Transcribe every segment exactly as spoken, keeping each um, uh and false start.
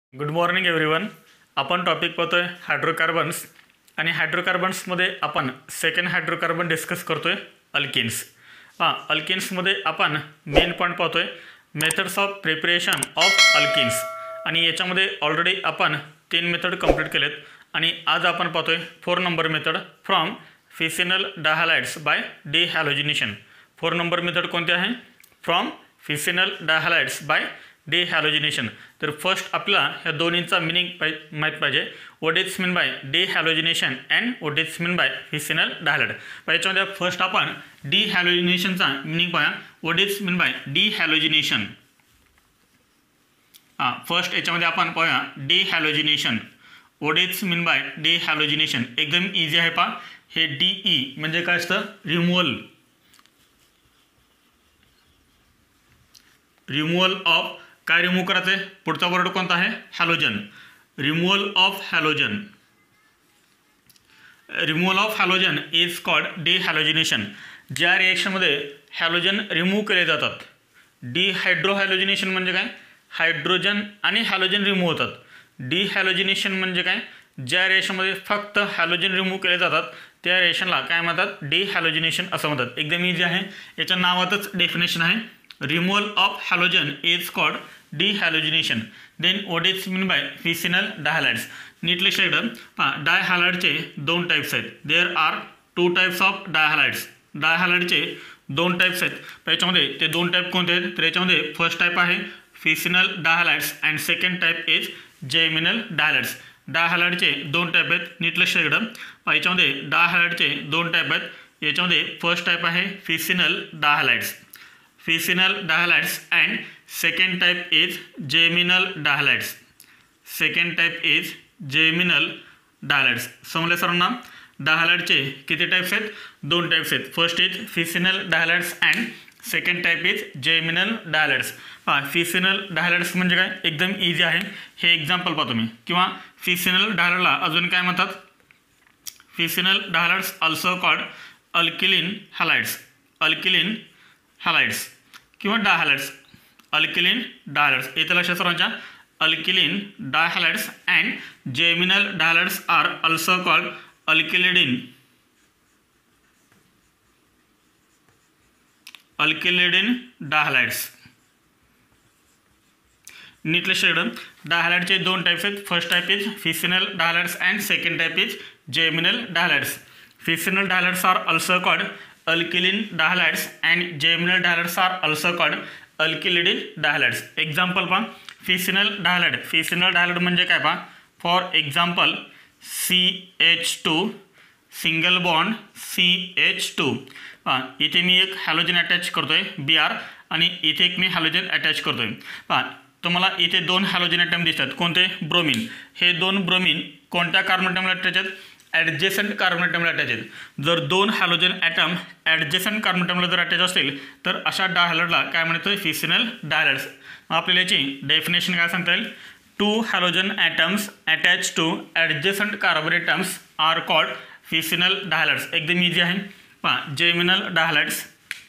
Good morning everyone. आपण topic पाहतोय hydrocarbons आणि हायड्रोकार्बन्समध्ये आपण सेकंड हायड्रोकार्बन डिस्कस करतोय अल्किन्स. हां, अल्किन्समध्ये आपण मेन पॉईंट पाहतोय methods of preparation of alkynes आणि याच्यामध्ये ऑलरेडी आपण तीन मेथड कंप्लीट केलेत आणि आज आपण पाहतोय four number method from vicinal dihalides by dehalogenation. Four number method कोणती आहे? From vicinal dihalides by dehalogenation. तर फर्स्ट आपल्याला ह्या दोन्हींचा मिनिंग पाहि माहीत पाहिजे. What is mean by dehalogenation and what is mean by vicinal dihalide. याच्यामध्ये फर्स्ट आपण डिहॅलोजिनेशनचा मिनिंग पाहूया. What is mean by dehalogenation. हां, फर्स्ट याच्यामध्ये आपण पाहूया dehalogenation. What is mean by dehalogenation. एकदम इझी आहे पहा. हे डी ई म्हणजे काय असतं? Removal removal of. काय रिमूव्ह करायचं आहे? पुढचा वर्ड कोणता आहे? Halogen. Removal of halogen. Removal of halogen is called dehalogenation. ज्या रिएक्शनमध्ये हॅलोजन रिमूव्ह केले जातात. डिहायड्रोहॅलोजिनेशन म्हणजे काय? हायड्रोजन आणि हॅलोजन रिमूव्ह होतात. डिहॅलोजिनेशन म्हणजे काय? ज्या रिएक्शनमध्ये फक्त हॅलोजन रिमूव्ह केले जातात त्या रिएक्शनला काय म्हणतात? डिहॅलोजिनेशन असं म्हणतात. एकदम इझी आहे. याच्या नावातच डेफिनेशन आहे. Removal of halogen is called dehalogenation. Then what is mean by vicinal dihalides. Neatly shade पहा, डायहॅलाइडचे दोन टाईप्स आहेत. There are two types of dihalides. डायहॅलाइडचे दोन टाईप्स आहेत. त्याच्यामध्ये ते दोन टाईप कोणते आहेत? तर याच्यामध्ये फर्स्ट टाईप आहे vicinal dihalides and second type is geminal dihalides. डायहॅलाइडचे दोन टाईप आहेत. नीटली शेड पहा, याच्यामध्ये डायहॅलाइडचे दोन टाईप आहेत. याच्यामध्ये फर्स्ट टाईप आहे vicinal dihalides. Vicinal dihalides and second type is geminal dihalides. Second type is geminal dihalides. समजले सर्वांना? डायहॅलाइडचे किती टाइप्स आहेत? दोन टाइप्स आहेत. First is vicinal dihalides and second type is geminal dihalides. पहा, फिसिनल डायहॅलाइड्स म्हणजे काय? एकदम इझी आहे. हे एक्झाम्पल पाहतो मी. किंवा फिसिनल डायहॅलाइडला अजून काय म्हणतात? फिसिनल डायहॅलाइड्स ऑल्सो कॉल्ड अल्किलिन हॅलाइड्स. अल्किलिन हॅलाइड्स किंवा डायहॅलाइड्स. अल्किलिन डायहॅलाइड्स येथे लक्षात सर्वांच्या. Alkylene dihalides and geminal dihalides are also called alkylidene. Alkylidene dihalides. Neatly shade डायहॅलाइडचे दोन टाइप्स आहेत. First type is vicinal dihalides and second type is geminal dihalides. Vicinal dihalides are also called alkylene dihalides and geminal dihalides are also called alkylidene dihalides. Example पहा, vicinal dihalide. Vicinal dihalide म्हणजे काय पहा? For example C H two single bond C H two. पहा, इथे मी एक halogen attach करतोय बी R आणि इथे एक मी हॅलोजन अटॅच करतोय. पहा, तुम्हाला इथे दोन हॅलोजन ॲटम दिसतात. कोणते? ब्रोमिन. हे दोन ब्रोमिन कोणत्या कार्बन ॲटमला अटॅच आहेत? ॲडजेसंट कार्बन ॲटमला अटॅच आहेत. जर दोन हॅलोजन ॲटम ॲडजेसंट कार्बन ॲटमला जर अटॅच असतील तर अशा डायहॅलाइडला काय म्हणतो? फिसिनल डायहॅलाइड्स. आपल्याला याची डेफिनेशन काय सांगता येईल? Two halogen atoms attach to adjacent carbon atoms are called vicinal dihalides. एकदम इझी आहे. पहा, जेमिनल डायहॅलाइड्स.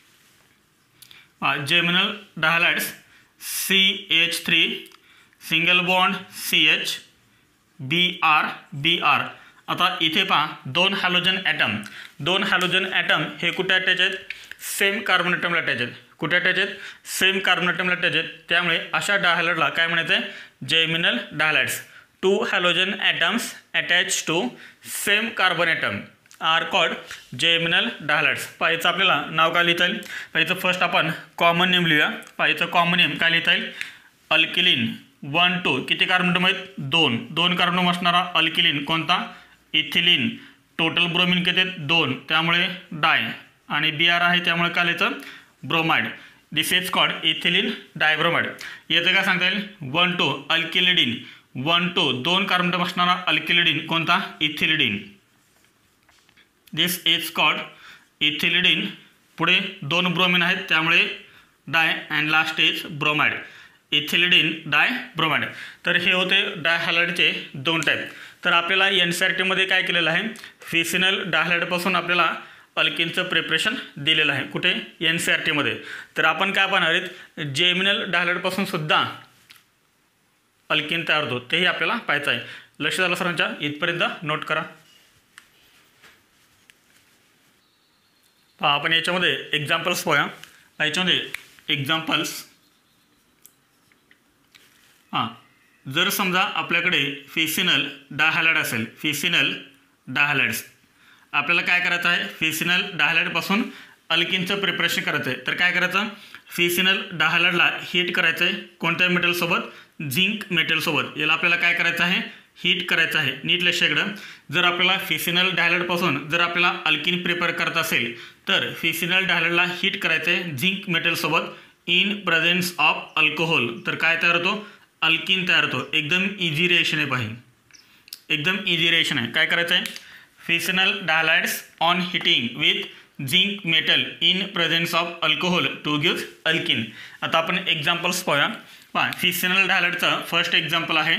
पहा, geminal dihalides C H three single bond C H B R B R. आता इथे पहा, दोन हॅलोजन ॲटम दोन हॅलोजन ॲटम हे कुठे अटॅच आहेत? सेम कार्बन ॲटमला अटॅच आहेत. कुठे अटॅच आहेत? सेम कार्बन ॲटमला अटॅच आहेत. त्यामुळे अशा डायहॅलाइडला काय म्हणायचं आहे? Geminal dihalides. Two halogen atoms attach to same carbon atom are called geminal dihalides. पाहिजे आपल्याला नाव काय लिहिता येईल? पाहिजे फर्स्ट आपण कॉमन नेम लिहूया. पाहिजे कॉमन नेम काय लिहिता येईल? अल्किलिन. वन टू किती कार्बन ॲटम आहेत? दोन. दोन कार्बन ॲटम असणारा अल्किलिन कोणता? इथिलिन. टोटल ब्रोमिन किती आहेत? दोन. त्यामुळे डाय आणि बी आर आहे त्यामुळे काय लिहायचं? Bromide. This is called ethylene dibromide. याचं काय सांगता येईल? One two alkylidene. One two दोन कार्बन ॲटम असणारा अल्किलिडिन कोणता? Ethylidene. This is called ethylidene. पुढे दोन ब्रोमिन आहेत त्यामुळे di and last is bromide. Ethylidene di bromide. तर हे होते डायहॅलाइडचे दोन टाईप. तर आपल्याला एन सी आर टीमध्ये काय केलेलं आहे? फिसिनल डायहॅलाइडपासून आपल्याला अल्किनचं प्रिपरेशन दिलेलं आहे. कुठे? एन सी आर टीमध्ये. तर आपण काय पाहणार आहेत? जेमिनल डायहॅलाइडपासून सुद्धा अल्किन तयार होतो तेही आपल्याला पाहायचं आहे. लक्ष झालं सरांच्या? इथपर्यंत नोट करा. पहा आपण याच्यामध्ये एक्झाम्पल्स पाहूया. याच्यामध्ये एक्झाम्पल्स हां जर समजा आपल्याकडे फिसिनल डायहॅलाइड असेल, फिसिनल डायहॅलाइड्स आपल्याला काय करायचं आहे, फिसिनल डायहॅलाइडपासून अल्किनचं प्रिपरेशन करायचं आहे. तर काय करायचं, फिसिनल डायहॅलाइडला हीट करायचं आहे कोणत्या मेटलसोबत, झिंक मेटलसोबत. याला आपल्याला काय करायचं आहे, हीट करायचं आहे. नीट लक्ष इकडं, जर आपल्याला फिसिनल डायहॅलाइडपासून जर आपल्याला अल्किन प्रिपेअर करत असेल तर फिसिनल डायहॅलाइडला हीट करायचं आहे झिंक मेटलसोबत इन प्रेझेन्स ऑफ अल्कोहोल. तर काय तयार होतो, अल्किन तयार होतो. एकदम इझी रिएक्शन आहे पाहिजे, एकदम इझी रिएक्शन आहे. काय करायचं आहे, vicinal dihalides on heating with zinc metal in presence of alcohol to give alkyne. आता आपण एक्झाम्पल्स पाहूया. पहा फिसिनल डायहॅलाइडचं फर्स्ट एक्झाम्पल आहे,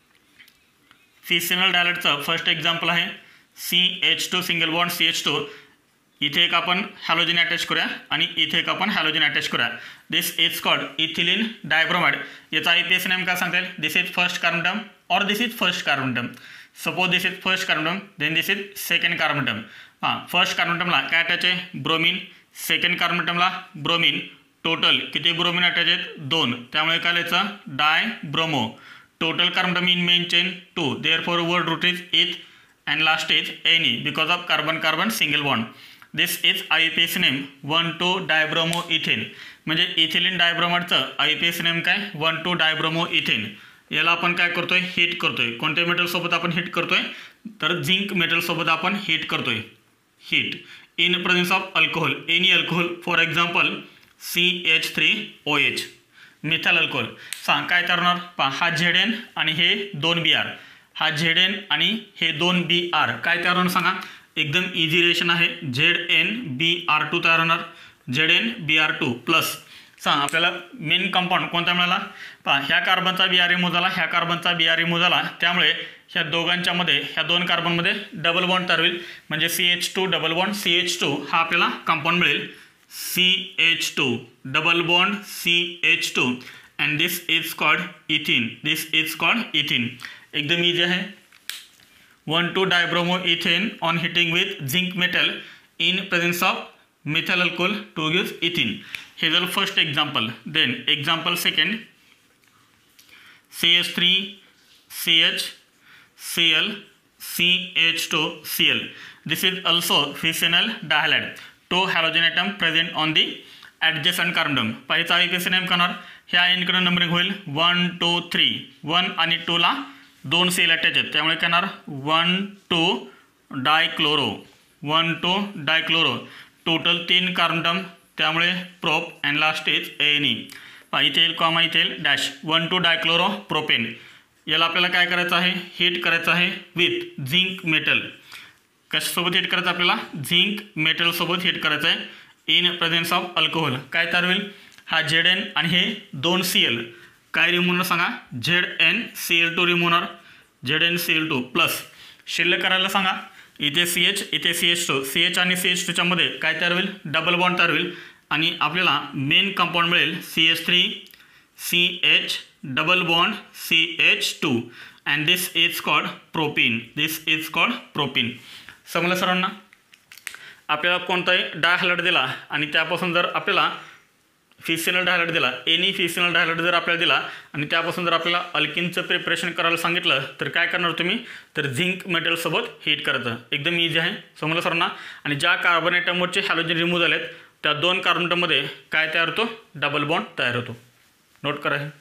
फिसिनल डायहॅलाइडचं फर्स्ट एक्झाम्पल आहे C H two single bond C H two. इथे एक आपण हॅलोजन अटॅच करूया आणि इथे एक आपण हॅलोजन अटॅच करूया. This is called ethylene dibromide. याचा आय पी एस नेम काय सांगता येईल, this is first carbon term और this is first carbon term. Suppose this is first carbon term then this is second carbon term. हां first carbon टर्मला काय attach आहे, bromine. Second carbon टर्मला bromine. Total किती ब्रोमीन अटॅच आहेत, दोन. त्यामुळे काय लिहायचं, di bromo. Total carbon term in main chain to. Therefore word root is eth and last is any because of carbon carbon single bond. This is I U P A C name one two dibromoethane. म्हणजे ethylene डायब्रोमाइडचं I U P A C name काय, one two dibromoethane. याला आपण काय करतोय, heat करतोय. कोणत्या मेटलसोबत आपण हीट करतोय, तर झिंक मेटलसोबत आपण हीट करतोय. Heat in presence of alcohol, any alcohol. For example C H three O H, methyl alcohol. सांग काय करणार, पहा हा झेड एन आणि हे दोन बी आर. हा झेड एन आणि हे दोन बी आर काय तयार होणार सांगा, एकदम इझी रिएक्शन आहे. Z N B R two तयार होणार, Z N B R two plus. सांग आपल्याला मेन कंपाऊंड कोणता मिळाला, पहा ह्या कार्बनचा बी आर एमओ झाला, ह्या कार्बनचा बी आर एमओ झाला. त्यामुळे ह्या दोघांच्या मध्ये, ह्या दोन कार्बनमध्ये डबल बॉन्ड तयार होईल. म्हणजे C H two double bond C H two हा आपल्याला कंपाऊंड मिळेल. C H two double bond C H two and this is called ethene. This is called ethene. एकदम इजी आहे. One two dibromo ethane on heating with zinc metal in presence of methyl alcohol to give ethene. हे झालं first example. Then example second C H three C H C L C H two C L. This is also vicinal dihalide. Two halogen atom present on the adjacent carbon term. पाहिजे I P S name करणार, ह्या एनकडे numbering होईल one two three. One आणि टूला दोन सेल attach आहेत त्यामुळे काय येणार one two dichloro. One two dichloro. Total तीन कार्बन टर्म त्यामुळे prop and last is N E. इथे येईल कॉमा, इथे येईल dash. One two dichloro propane. याला आपल्याला काय करायचं आहे, हीट करायचं आहे विथ झिंक मेटल. कशासोबत हीट करायचं आपल्याला, झिंक मेटलसोबत हीट करायचं आहे इन प्रेझेन्स ऑफ अल्कोहोल. काय तयार होईल, हा झेड एन आणि हे दोन सी एल काय रिमूव्हर सांगा, Z N C L two remover. Z N C L two plus शिल्लक करायला सांगा, इथे सी एच इथे C H two. C H आणि सी एच टूच्या मध्ये काय तयार होईल, डबल बॉन्ड तयार होईल आणि आपल्याला मेन कंपाऊंड मिळेल C H three C H double bond C H two and this is called propene. This is called propene. समजलं सर्वांना. आपल्याला कोणताही डायहॅलाइड दिला आणि त्यापासून जर आपल्याला फिसिनल डायहॅलाइड दिला, एनी फिसिनल डायहॅलाइड जर आपल्याला दिला आणि त्यापासून जर आपल्याला अल्किनचं प्रिपरेशन करायला सांगितलं तर काय करणार तुम्ही, तर झिंक मेटलसोबत हीट करायचं. एकदम इझी आहे. समजलं सर्वांना. आणि ज्या कार्बन ॲटमवरचे हॅलोजन रिमूव्ह झालेत त्या दोन कार्बन ॲटममध्ये काय तयार होतो, डबल बॉन्ड तयार होतो. नोट करा हे.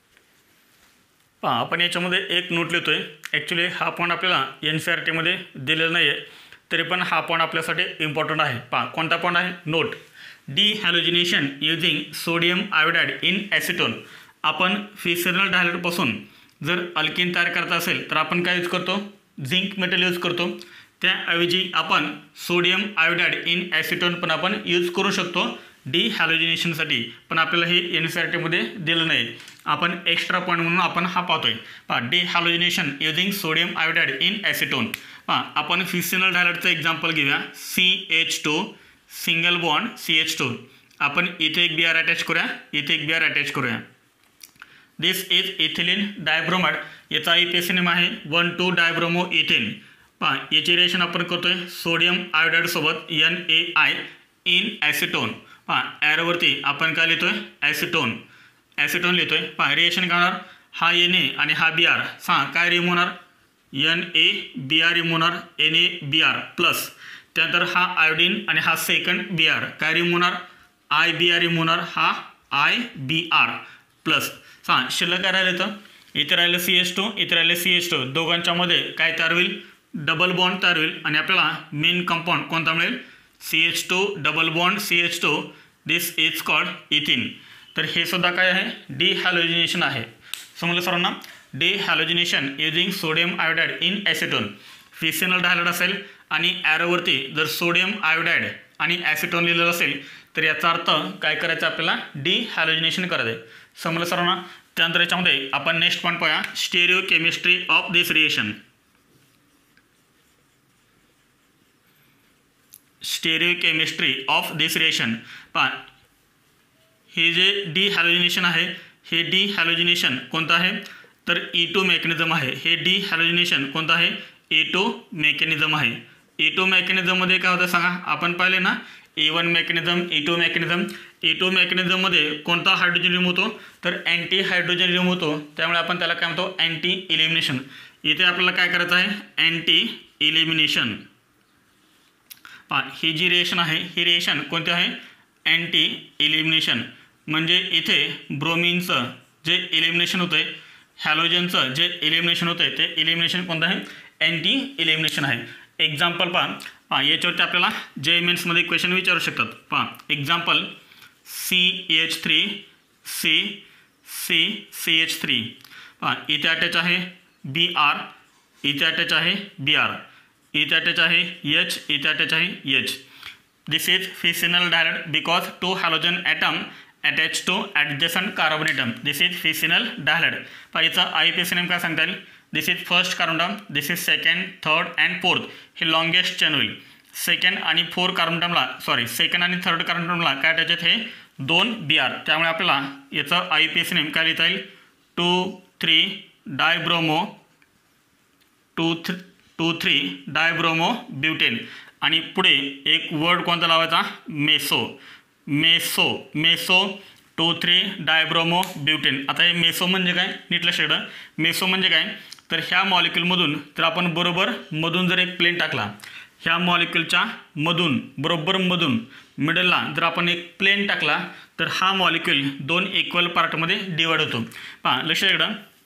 पहा आपण याच्यामध्ये एक नोट लिहितोय. ॲक्च्युली हा पॉईंट आपल्याला एन सी आर टीमध्ये दिलेला नाही आहे तरी पण हा पॉईंट आपल्यासाठी इम्पॉर्टंट आहे. पहा कोणता पॉईंट आहे, note. Dehalogenation using sodium iodide in acetone. आपण फिसिनल डायहॅलाइडपासून जर अल्किन तयार करत असेल तर आपण काय यूज करतो, झिंक मेटल यूज करतो. त्याऐवजी आपण सोडियम आयोडाईड इन ॲसिटोन पण आपण यूज करू शकतो डिहॅलोजिनेशनसाठी. पण आपल्याला हे एन सी आर टीमध्ये दिलं नाही. आपण एक्स्ट्रा पॉईंट म्हणून आपण हा पाहतोय. पहा dehalogenation using sodium iodide in acetone. पहा आपण फिसिनल डायहॅलाइडचं एक्झाम्पल घेऊया. C H two single bond C H two. आपण इथे एक बी आर अटॅच करूया, इथे एक बी आर अटॅच करूया. दिस इज इथिलीन डायब्रोमाइड, याचा आय पी एस नेम आहे वन टू डायब्रोमो इथेन। पहा याची रिएक्शन आपण करतोय सोडियम आयोडाईड सोबत N A I in acetone. पहा ॲरोवरती आपण काय लिहितोय ॲसिटोन, ॲसिटोन लिहितोय। पहा रिएक्शन काय होणार, हा एन ए आणि हा बी आर, सांगा काय रिमूव्ह होणार, N A B R remove होणार, N A B R plus त्यानंतर हा आयोडीन आणि हा सेकंड बी आर काय रिमूव्ह होणार, आय बी आर रिमूव्ह होणार, हा आय बी आर प्लस सांगा शिल्लक काय राहिलं, तर इथे राहिलं सी एच टू, इथे राहिलं सी एच टू, दोघांच्यामध्ये काय तयार होईल, डबल बॉन्ड तयार होईल आणि आपल्याला मेन कंपाऊंड कोणता मिळेल, C H two double bond C H two, this is called ethene. तर हे सुद्धा काय आहे, डिहॅलोजिनेशन आहे। समजलं सर्वांना, dehalogenation using sodium iodide in acetone, vicinal डायहाइड असेल आणि ॲरोवरती जर सोडियम आयोडाईड आणि ॲसिटोन लिहिलेलं असेल तर याचा अर्थ काय करायचं, आपल्याला डिहॅलोजिनेशन करायचं आहे। समजलं सर्वांना, त्यानंतर याच्यामध्ये आपण नेक्स्ट पॉईंट पाहूया, stereochemistry of this reaction. Stereochemistry of this reaction, पहा हे जे डिहॅलोजिनेशन आहे, हे डिहॅलोजिनेशन कोणतं आहे, तर ई टू मेकॅनिझम आहे। हे डिहॅलोजिनेशन कोणतं आहे, ए टू मेकॅनिझम आहे। ए टू मेकॅनिझममध्ये काय होतं सांगा, आपण पाहिले ना E one mechanism, E two mechanism. E two मेकॅनिझममध्ये कोणता हायड्रोजन रिमूव्ह होतो, तर अँटी हायड्रोजन रिमूव्ह होतो, त्यामुळे आपण त्याला काय म्हणतो, अँटी इलिमिनेशन। इथे आपल्याला काय करायचं आहे, अँटी इलिमिनेशन। पहा ही जी रिएक्शन आहे, ही रिएक्शन कोणती आहे, अँटी इलिमिनेशन। म्हणजे इथे ब्रोमिनचं जे इलिमिनेशन होतं आहे, हॅलोजनचं जे इलिमिनेशन होतं आहे, ते इलिमिनेशन कोणतं आहे, अँटी इलिमिनेशन आहे। एक्झाम्पल पहा, पहा याच्यावरती आपल्याला जे मेन्समध्ये क्वेश्चन विचारू शकतात। पहा example, C H three C C C H three, पहा इथे अटॅच आहे बी आर, इथे अटॅच आहे बी आर, इथे अटॅच आहे एच, इथे अटॅच आहे एच। दिस इज फिसिनल डायहाइड because two halogen atom attach to adjacent carbon atom, this is vicinal डायहाइड। पहा याचा आय पी एस नेम काय सांगता येईल, this is first carbon atom, this is second, third and fourth, हे longest chain होईल। Second आणि फोर्थ कार्बन ॲटमला, सॉरी सेकंड आणि थर्ड कार्बन ॲटमला काय अटॅच आहेत, हे दोन बी आर, त्यामुळे आपल्याला याचं आय पी एस नेम काय लिहिता येईल, two three dibromo two three two three dibromo butane. आणि पुढे एक वर्ड कोणता लावायचा, meso, meso meso two three dibromo butane. आता हे मेसो म्हणजे काय, नीट लक्षात ठेवा, मेसो म्हणजे काय, तर ह्या मॉलिक्यूलमधून तर आपण बरोबर मधून जर एक प्लेन टाकला, ह्या मॉलिक्यूलच्या मधून बरोबर मधून मिडलला जर आपण एक प्लेन टाकला तर हा मॉलिक्यूल दोन इक्वल पार्टमध्ये डिवाइड होतो। पहा लक्षात ठेवा,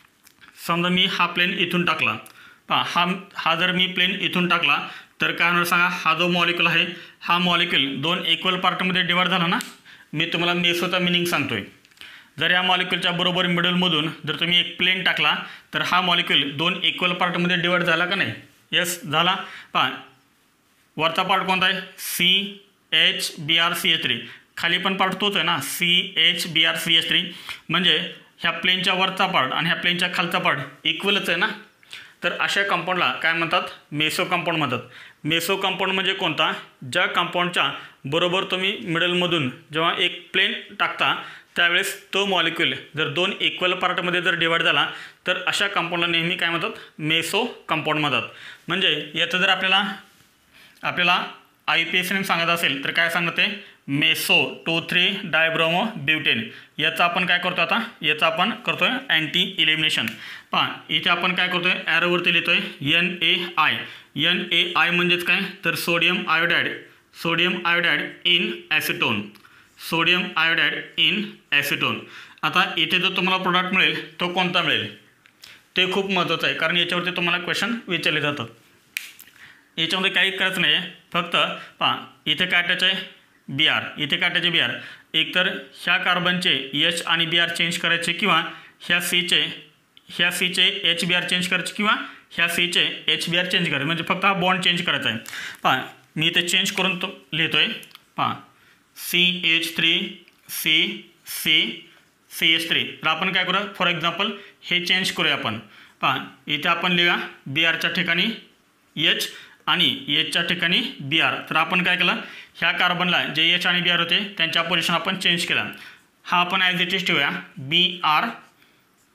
समजा मी हा प्लेन इथून टाकला, पहा हा हा जर मी प्लेन इथून टाकला तर काय होणार सांगा, हा जो मॉलिक्यूल आहे, हा मॉलिक्यूल दोन इक्वल पार्टमध्ये डिवाइड झाला ना। मी तुम्हाला मेसोचा मिनिंग सांगतोय, जर या मॉलिक्यूलच्या बरोबर मिडलमधून जर तुम्ही एक प्लेन टाकला तर हा मॉलिक्यूल दोन इक्वल पार्टमध्ये डिवाइड झाला का नाही, यस झाला। पहा वरचा पार्ट कोणता आहे, C H B R C H three, खाली पण पार्ट तोच आहे ना, C H B R C H three, म्हणजे ह्या प्लेनच्या वरचा पार्ट आणि ह्या प्लेनच्या खालचा पार्ट इक्वलच आहे ना। तर अशा कंपाऊंडला काय म्हणतात, मेसो कंपाऊंड म्हणतात। मेसो कंपाऊंड म्हणजे कोणता, ज्या कंपाऊंडच्या बरोबर तुम्ही मिडलमधून जेव्हा एक प्लेन टाकता त्यावेळेस तो मॉलिक्यूल जर दोन इक्वल पार्टमध्ये जर डिवाइड झाला तर अशा कंपाऊंडला नेहमी काय म्हणतात, मेसो कंपाऊंड म्हणतात। म्हणजे याचं जर आपल्याला आपल्याला आय पी एस नेम सांगत असेल तर काय सांगते, meso two three dibromo butane. याचा आपण काय करतो, आता याचा आपण करतोय अँटी इलिमिनेशन। पहा इथे आपण काय करतोय, ॲरोवरती लिहितोय N A I, N A I म्हणजेच काय, तर sodium iodide, sodium iodide in acetone, sodium iodide in acetone. आता इथे जो तुम्हाला प्रोडक्ट मिळेल तो कोणता मिळेल ते खूप महत्त्वाचं आहे, कारण याच्यावरती तुम्हाला क्वेश्चन विचारले जातात। याच्यामध्ये काही करायचं नाही आहे, फक्त पहा इथे काय अटॅच आहे बी आर, इथे काय अटॅच आहे बी आर, एकतर ह्या कार्बनचे एच आणि बी आर चेंज करायचे किंवा ह्या सीचे ह्या सीचे एच बी आर चेंज करायचे किंवा ह्या सीचे एच बी आर चेंज करायचे, म्हणजे फक्त हा बॉन्ड चेंज करायचा आहे। पहा मी इथे चेंज करून तो लिहितो आहे, पहा C H three C C C H three. तर आपण काय करूया, फॉर एक्झाम्पल हे चेंज करूया आपण। पहा इथे आपण लिहूया बी आरच्या ठिकाणी एच आणि एचच्या ठिकाणी बी आर। तर आपण काय केलं, ह्या कार्बनला जे एच आणि बी आर होते त्यांच्या पोझिशन आपण चेंज केला। हा आपण ॲज इट इज ठेवूया बी आर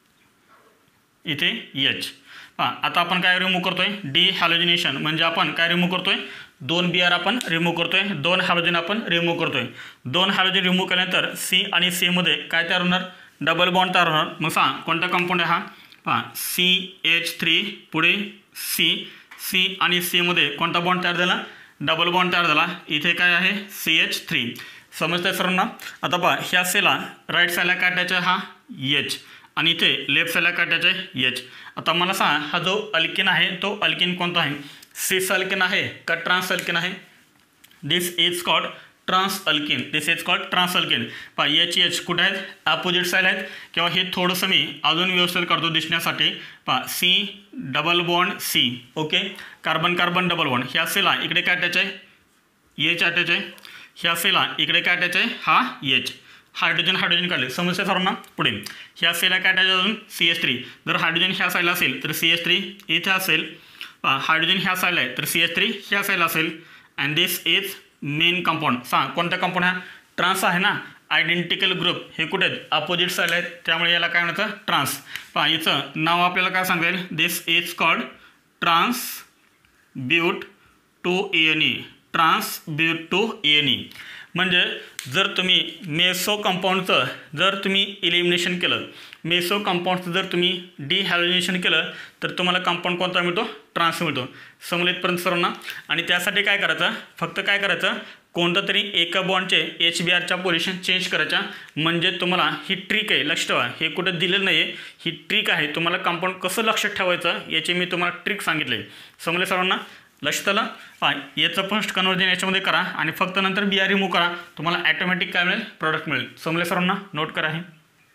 इथे एच. पहा आता आपण काय रिमूव्ह करतोय, डी हॅलोजिनेशन म्हणजे आपण काय रिमूव्ह करतोय, दोन बी आर आपण रिमूव्ह करतोय, दोन हॅलोजन आपण रिमूव्ह करतोय. दोन हॅलोजन रिमूव्ह केल्यानंतर सी आणि सी मध्ये काय तयार होणार, डबल बॉन्ड तयार होणार. मग सांग कोणता कंपाऊंड आहे हा, पहा सी एच थ्री पुढे सी, सी आणि सी मध्ये कोणता बॉन्ड तयार झाला, डबल बॉन्ड तयार झाला. इथे काय आहे सी एच थ्री. समजतंय सर्वांना. आता पहा ह्या सेला राईट साईडला काटायचा हा एच आणि इथे लेफ्ट साईडला काटायचा एच. आता मला सांग हा जो अल्किन आहे तो अल्किन कोणता आहे, सिस अल्किन आहे का ट्रान्स अल्किन आहे. This is called trans alkene. This is called trans alkene. पहा एच एच कुठे आहेत, अपोजिट साईड आहेत. किंवा हे थोडंसं मी अजून व्यवस्थित करतो दिसण्यासाठी. पहा C double bond C, okay, carbon carbon double bond. ह्या सेला इकडे काय अटॅच आहे, एच अटॅच आहे. ह्या सेला इकडे काय अटॅच आहे, हा एच. हायड्रोजन हायड्रोजन काढले, समजते सर्वांना. पुढे ह्या सेला काय अटॅच अजून सी एच थ्री. जर हायड्रोजन ह्या साईडला असेल तर सी एच थ्री इथे असेल. हायड्रोजन ह्या साईडला आहे तर सी एच थ्री ह्या साईडला असेल. And this is main compound. सांग कोणता कंपाऊंड हा, ट्रान्स आहे ना. आयडेंटिकल ग्रुप हे कुठे आहेत, अपोजिट साईडला आहेत, त्यामुळे याला काय म्हणतं ट्रान्स. पहा याचं नाव आपल्याला काय सांगेल, this is called trans but two N E. Trans but two N E म्हणजे जर तुम्ही मेसो कंपाऊंडचं जर तुम्ही इलिमिनेशन केलं, मेसो कंपाऊंडचं जर तुम्ही डिहॅलोजिनेशन केलं तर तुम्हाला कंपाऊंड कोणता मिळतो, ट्रान्स मिळतो. समजलेपर्यंत सर्वांना. आणि त्यासाठी काय करायचं, फक्त काय करायचं, कोणतं तरी एका बॉन्डचे एच बी आरच्या पोझिशन चेंज करायच्या. म्हणजे तुम्हाला ही ट्रिक आहे, लक्ष ठेवा, हे कुठं दिलेलं नाही आहे, ही ट्रिक आहे. तुम्हाला कंपाऊंड कसं लक्षात ठेवायचं याचे मी तुम्हाला ट्रिक सांगितले. समजले सर्वांना, लक्षात आलं. पहा याचं फर्स्ट कन्वर्जन याच्यामध्ये करा आणि फक्त नंतर बी आर रिमूव्ह करा, तुम्हाला ॲटोमॅटिक काय मिळेल, प्रोडक्ट मिळेल. समजले सर्वांना, नोट करा. हे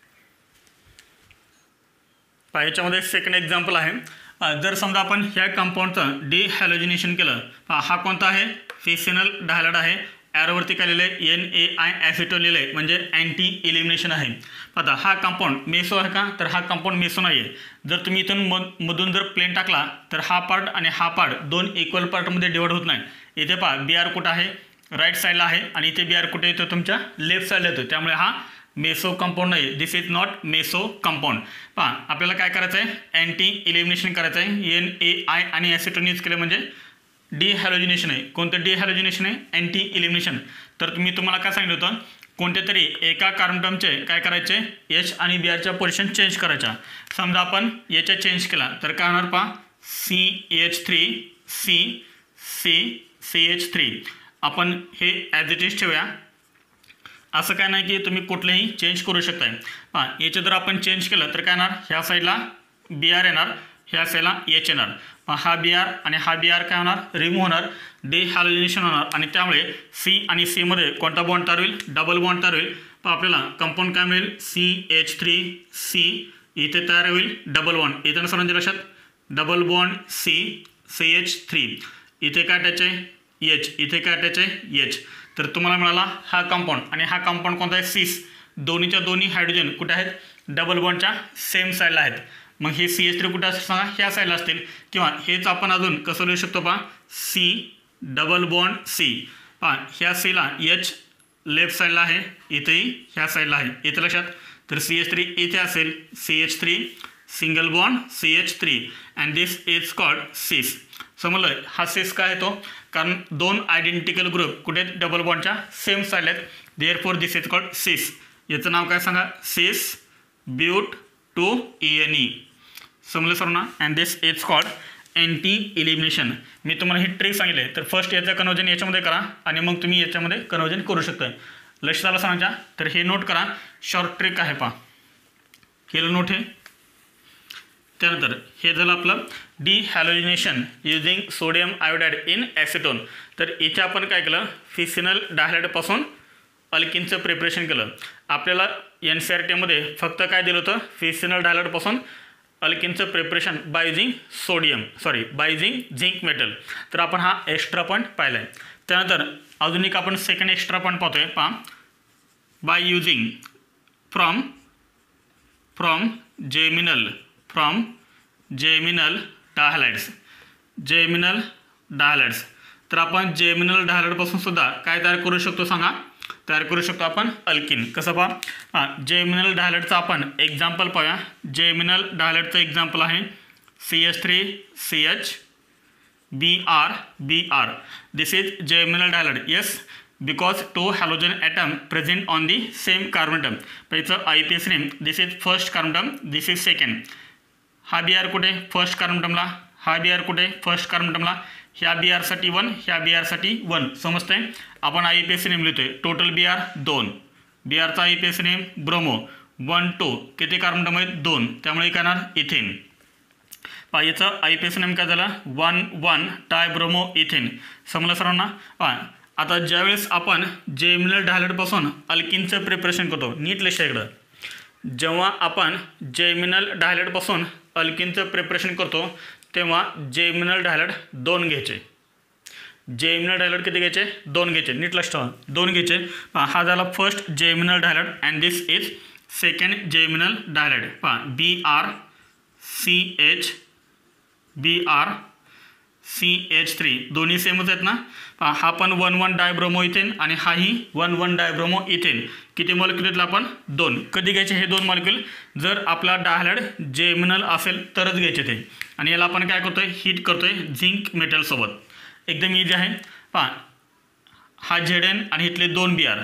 पहा याच्यामध्ये सेकंड एक्झाम्पल आहे. जर समजा आपण ह्या कंपाऊंडचं डिहॅलोजिनेशन केलं, पहा हा कोणता आहे, फिसिनल डायहाइड आहे. ॲरोवरती काय लिहिलं आहे, एन ए आय ॲसिटोन लिहिलं आहे, म्हणजे अँटी इलिमिनेशन आहे. आता हा कंपाऊंड मेसो आहे का, तर हा कंपाऊंड मेसो नाही आहे. जर तुम्ही इथून मध मधून जर प्लेन टाकला तर हा पार्ट आणि हा पार्ट दोन इक्वल पार्टमध्ये डिवाइड होत नाही. इथे पहा बी आर कुठं आहे, राईट साईडला आहे आणि इथे बी आर कुठे येतो, तुमच्या लेफ्ट साईडला येतो. त्यामुळे हा मेसो कंपाऊंड नाही. This is not meso compound. पहा आपल्याला काय करायचं आहे, अँटी इलिमिनेशन करायचं आहे. एन ए आय आणि ॲसिटोन यूज केलं म्हणजे डिहॅलोजिनेशन आहे. कोणतं डिहॅलोजिनेशन आहे, अँटी इलिमिनेशन. तर मी तुम्हाला काय सांगितलं होतं, कोणत्या तरी एका कार्बनचे काय करायचे, एच आणि बी आरच्या पोझिशन चेंज करायच्या. समजा आपण याच्या चेंज केला तर काय होणार, पहा C H three C C C H three. आपण हे ॲज इट इज ठेवूया. असं काय नाही की तुम्ही कुठलेही चेंज करू शकताय. पहा याचे जर आपण चेंज केलं तर काय येणार, ह्या साईडला बी आर येणार, ह्या साईडला एच येणार. हा बी आर आणि हा बी आर काय होणार, रिमूव्ह होणार, डिहॅलोजिनेशन होणार आणि त्यामुळे सी आणि सीमध्ये कोणता बॉन्ड तयार होईल, डबल बॉन्ड तयार होईल. पण आपल्याला कंपाऊंड काय मिळेल, सी एच थ्री सी. इथे तयार होईल डबल बॉन्ड. इथे सर्वांच्या लक्षात, double bond C C H three. इथे काय अटॅच आहे, एच. इथे काय अटॅच आहे, एच. तर तुम्हाला मिळाला हा कंपाऊंड. आणि हा कंपाऊंड कोणता आहे, सिस. दोन्हीच्या दोन्ही हायड्रोजन कुठे आहेत, डबल बॉन्डच्या सेम साईडला आहेत. मग हे सी एच थ्री कुठे असतील सांगा, ह्या साईडला असतील. किंवा हेच आपण अजून कसं लिहू शकतो, पहा सी डबल बॉन्ड सी. पहा ह्या सीला एच लेफ्ट साईडला आहे, इथेही ह्या साईडला आहे. इथे लक्षात. तर सी एच थ्री इथे असेल, C H three single bond C H three and this is called cis. समजलं, हा सिस काय आहे तो, कारण दोन आयडेंटिकल ग्रुप कुठे आहेत, डबल बॉन्डच्या सेम साईडला आहेत. Therefore this is called cis. याचं नाव काय सांगा, सिस ब्यूट टू एन ई. समजलं सर्वांना. And this is called anti elimination. मी तुम्हाला ही ट्रिक सांगितले. तर फर्स्ट याचं कन्वर्जन याच्यामध्ये करा आणि मग तुम्ही याच्यामध्ये कन्वर्जन करू शकता. लक्षात आलं सांगा. तर हे नोट करा, शॉर्ट ट्रिक आहे. पहा केलं नोट. हे त्यानंतर हे झालं आपलं dehalogenation using sodium iodide in acetone. तर इथे आपण काय केलं, फिसिनल डायहाइडपासून अल्किनचं प्रिपरेशन केलं. आपल्याला एन सी आर टीमध्ये फक्त काय दिलं होतं, फिसिनल डायहाइडपासून अल्किनचं preparation by using sodium sorry by using zinc metal. तर आपण हा एक्स्ट्रा पॉईंट पाहिला आहे. त्यानंतर अजून एक आपण सेकंड एक्स्ट्रा पॉईंट पाहतोय. पहा by using from from geminal from geminal dihalides geminal dihalides. तर आपण जेमिनल डायहाइडपासून सुद्धा काय तयार करू शकतो सांगा, तयार करू शकतो आपण अल्किन. कसं पहा, हां जेमिनल डायहायड्रेटचं आपण एक्झाम्पल पाहूया. जेमिनल डायहायड्रेटचं एक्झाम्पल आहे C H three C H B R B R. This is geminal dihydrate. Yes, because two halogen atom present on the same carbon atom. पहिलं I P S name. This is first carbon atom, this is second. हा B R कुठे first carbon atomला, हा B R कुठे first carbon atomला. ह्या B आरसाठी one, ह्या B आरसाठी one. समजतंय. आपण आय पी एस नेम लिहितोय. टोटल बी आर दोन. बी आरचा I P S name bromo. One two किती कार्बन atom आहेत दोन, त्यामुळे काय येणार इथेन. पहा याचं आय पी एस नेम काय झालं वन वन डायब्रोमो इथेन. समजलं सर्वांना. पहा आता ज्यावेळेस आपण जेमिनल डायहायड्रेटपासून अल्किनचं प्रिपरेशन करतो, नीट लक्ष इकडं. जेव्हा आपण जेमिनल डायहायड्रेटपासून अल्किनचं प्रिपरेशन करतो तेव्हा जेमिनल डायहायड्रेट दोन घ्यायचे. जेमिनल डायहायड्रेट किती घ्यायचे दोन घ्यायचे. नीट लक्ष ठेवा दोन घ्यायचे. पहा हा झाला first geminal dihydrate and this is second geminal dihydrate. पहा B R C H B R C H three दोन्ही सेमच आहेत ना. हा पण वन वन डायब्रोमो इथेन आणि हाही वन वन डायब्रोमो इथेन. किती मॉलिक्युल घेतलं आपण दोन. कधी घ्यायचे हे दोन मॉलिक्युल जर आपला डायहायड्रेट जेमिनल असेल तरच घ्यायचे ते. आणि याला आपण काय करतोय हीट करतोय झिंक मेटलसोबत. एकदम इझी आहे. पहा हा झेड एन आणि इथले दोन बी आर.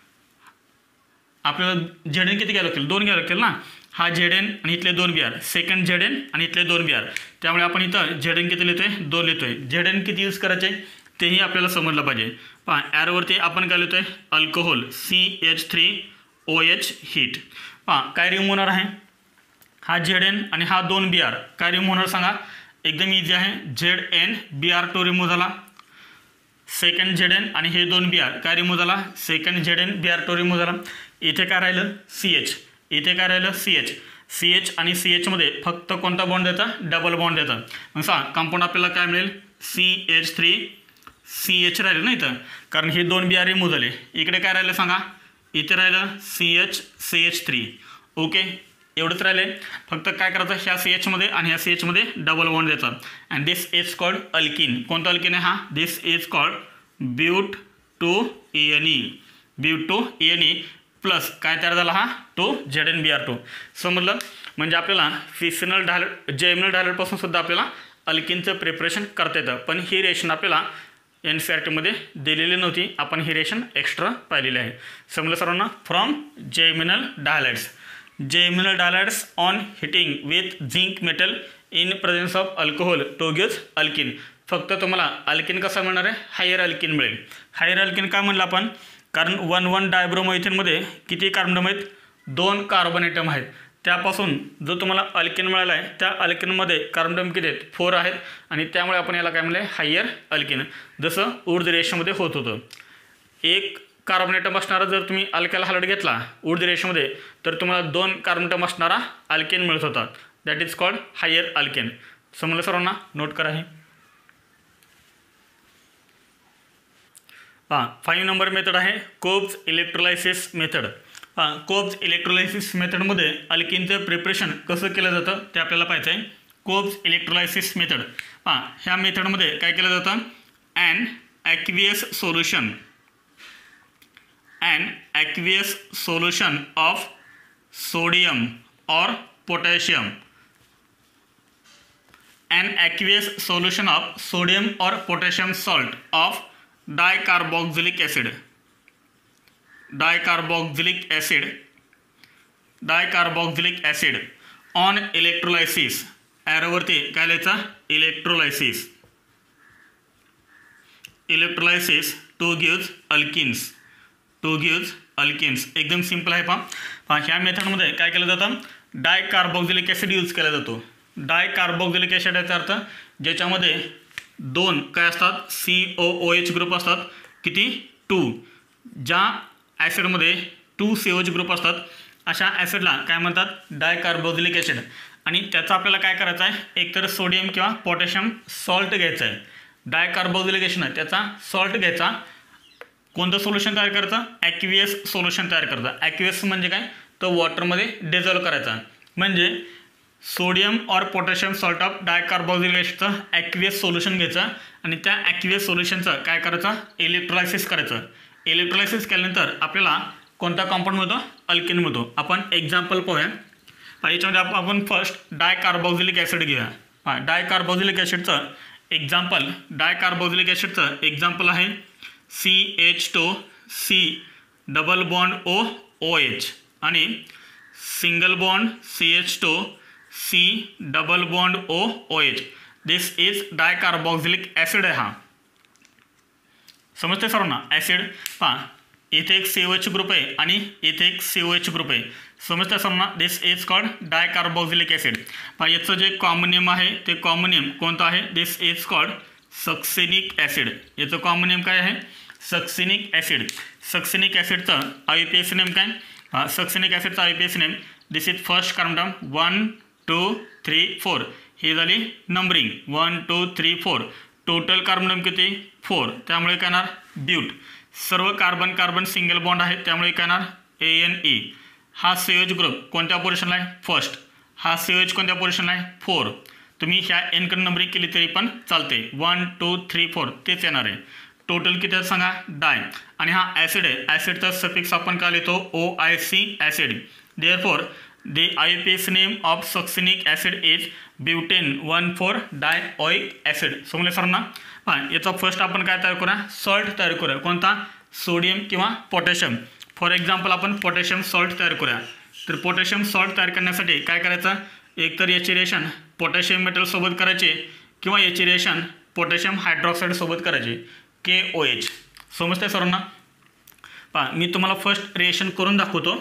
आपल्याला झेड एन किती घ्यायला लागतील दोन घ्यायला लागतील ना. हा झेड एन आणि इथले दोन B R. Second Z N आणि इथले दोन बी आर. त्यामुळे आपण इथं झेड एन किती लिहितोय दोन लिहितोय. झेड एन किती यूज करायचे तेही आपल्याला समजलं पाहिजे. पहा ॲरोवरती आपण काय लिहितोय alcohol C H three O H heat. पहा काय रिमूव्ह होणार आहे हा झेड एन आणि हा दोन बी आर. काय रिमूव्ह होणार सांगा. एकदम इझी आहे. Z N B R two remove झाला. सेकंड झेड एन आणि हे दोन बी आर काय रिमूव्ह झाला. Second Z N B R two remove झाला. इथे काय राहिलं सी एच. इथे काय राहिलं सी एच. सी एच आणि सी एचमध्ये फक्त कोणता बॉन्ड देता डबल बॉन्ड देतात. मग सांगा कंपाऊंड आपल्याला काय मिळेल C H three C H राहिलं ना इथं, कारण हे दोन बी आर रिमूव्ह झाले. इकडे काय राहिलं सांगा. इथे राहिलं C H C H three. Okay एवढंच राहिले. फक्त काय करायचं ह्या सी एचमध्ये आणि ह्या सी एचमध्ये डबल बॉन्ड देतात. And this is called alkene. कोणतं अल्किन आहे हा. This is called but two E N E. But two E N E plus काय तयार झाला हा तो Z N B R two. समजलं. म्हणजे आपल्याला फिसिनल डायहायड्रेट जेमिनल डायहायड्रेटपासून सुद्धा आपल्याला अल्किनचं प्रिपरेशन करता येतं. पण ही रेशन आपल्याला एन सी आर टीमध्ये दिलेली नव्हती. आपण ही रेशन एक्स्ट्रा पाहिलेली आहे. समजलं सर्वांना. From geminal dihydrates. Geminal dihydrates on heating with zinc metal in presence of alcohol to gives alkene. फक्त तुम्हाला अल्किन कसा मिळणार आहे हायर अल्किन मिळेल. हायर अल्किन काय म्हणलं आपण कारण वन वन डायब्रोमो इथेनमध्ये किती कार्बन atom आहेत दोन कार्बन एटम आहेत. त्यापासून जो तुम्हाला अल्किन मिळाला आहे त्या अल्किनमध्ये कार्बन atom किती आहेत फोर आहेत. आणि त्यामुळे आपण याला काय म्हणलं हायर अल्किन. जसं ऊर्ध्व रेषेमध्ये होत होतं. एक कार्बन एटम असणारा जर तुम्ही अल्काइल हायड्रेट घेतला ऊर्ध्व रेषेमध्ये तर तुम्हाला दोन कार्बन एटम असणारा अल्किन मिळत होता. That is called higher alkene. समजलं सर्वांना. नोट करा हे. हां फाईव्ह नंबर मेथड आहे कोब्स इलेक्ट्रोलायसिस मेथड. हां कोब्स इलेक्ट्रोलायसिस मेथडमध्ये अल्किनचं प्रिपरेशन कसं केलं जातं ते आपल्याला पाहायचं आहे. Kolbe's electrolysis method. हां ह्या मेथडमध्ये काय केलं जातं an aqueous solution an aqueous solution of sodium or potassium. An aqueous solution of sodium or potassium salt of dicarboxylic acid. Dicarboxylic acid dicarboxylic acid on electrolysis. ॲरोवरती काय लिहायचं electrolysis. Electrolysis to gives alkenes. To gives alkenes. एकदम simple आहे. पहा पहा ह्या मेथडमध्ये काय केलं जातं डायकार्बोक्झिलिक ॲसिड यूज केला जातो. डायकार्बोक्झिलिक ॲसिड याचा अर्थ ज्याच्यामध्ये दोन काय असतात C O O H group असतात. किती टू. ज्या ॲसिडमध्ये two C O H group असतात अशा ॲसिडला काय म्हणतात डायकार्बोक्झिलिक ॲसिड. आणि त्याचा आपल्याला काय करायचं आहे एकतर सोडियम किंवा पोटॅशियम सॉल्ट घ्यायचं आहे. डायकार्बोक्झिलिक ॲसिड त्याचा सॉल्ट घ्यायचा. कोणतं सोल्युशन तयार करायचं ॲक्वियस सोल्युशन तयार करायचं. ॲक्वियस म्हणजे काय तो वॉटरमध्ये डिझॉल्व करायचा. म्हणजे सोडियम और पोटॅशियम सॉल्ट ऑफ डायकार्बोक्झिलिक ॲसिडचं ॲक्वियस सोल्युशन घ्यायचं आणि त्या ॲक्वियस सोल्युशनचं काय करायचं इलेक्ट्रोलायसिस करायचं. इलेक्ट्रोलायसिस केल्यानंतर आपल्याला कोणता कंपाऊंड मिळतो? अल्किन मिळतो. आपण एक्झाम्पल पाहूया. याच्यामध्ये आपण फर्स्ट डायकार्बोक्सिलिक ॲसिड घेऊया. हां, डायकार्बोक्सिलिक ॲसिडचं एक्झाम्पल डायकार्बोक्सिलिक ॲसिडचं एक्झाम्पल आहे C H two C double bond O O H आणि single bond C H two C double bond O O H. This is dicarboxylic acid आहे. हा समजते सर्वांना? ॲसिड पहा, इथे एक सी ओ एच ग्रुप आहे आणि इथे एक सी ओ एच ग्रुप आहे. समजते सर्वांना? This is called dicarboxylic acid. पहा, याचं जे कॉमन नेम आहे ते कॉमन नेम कोणतं आहे? This is called succinic acid. याचं कॉमन नेम काय आहे? Succinic acid. सक्सिनिक ॲसिडचं आय पी एस नेम काय? हा, सक्सिनिक ॲसिडचं I P S name this is first carbon term one two three four. ही झाली numbering one two three four. Total carbon number किती? Four. त्यामुळे काय येणार? ब्यूट. सर्व कार्बन कार्बन सिंगल बॉन्ड आहे त्यामुळे काय येणार? A N E. हा सी एच ग्रुप कोणत्या पोझिशनला आहे? फर्स्ट. हा सी एच कोणत्या पोझिशनला आहे? फोर. तुम्ही ह्या एनकडे नंबरिंग केली तरी पण चालते. वन टू थ्री फोर तेच येणार आहे. टोटल किती आहे सांगा? डाय. आणि हा ॲसिड आहे. ॲसिडचा सफिक्स आपण काय लिहितो? O I C acid. Therefore the I P S name of succinic acid is butane one four dioic acid. समजले सर्वांना? हां, याचा फर्स्ट आपण काय तयार करूया? सॉल्ट तयार करूया. कोणता? सोडियम किंवा पोटॅशियम. फॉर एक्झाम्पल आपण पोटॅशियम सॉल्ट तयार करूया. तर पोटॅशियम सॉल्ट तयार करण्यासाठी काय करायचं? एकतर याची रिएक्शन पोटॅशियम मेटलसोबत करायचे किंवा याची रिएक्शन पोटॅशियम हायड्रॉक्साईडसोबत करायचे, के ओ एच. समजते सर्वांना? पहा, मी तुम्हाला फर्स्ट रिएक्शन करून दाखवतो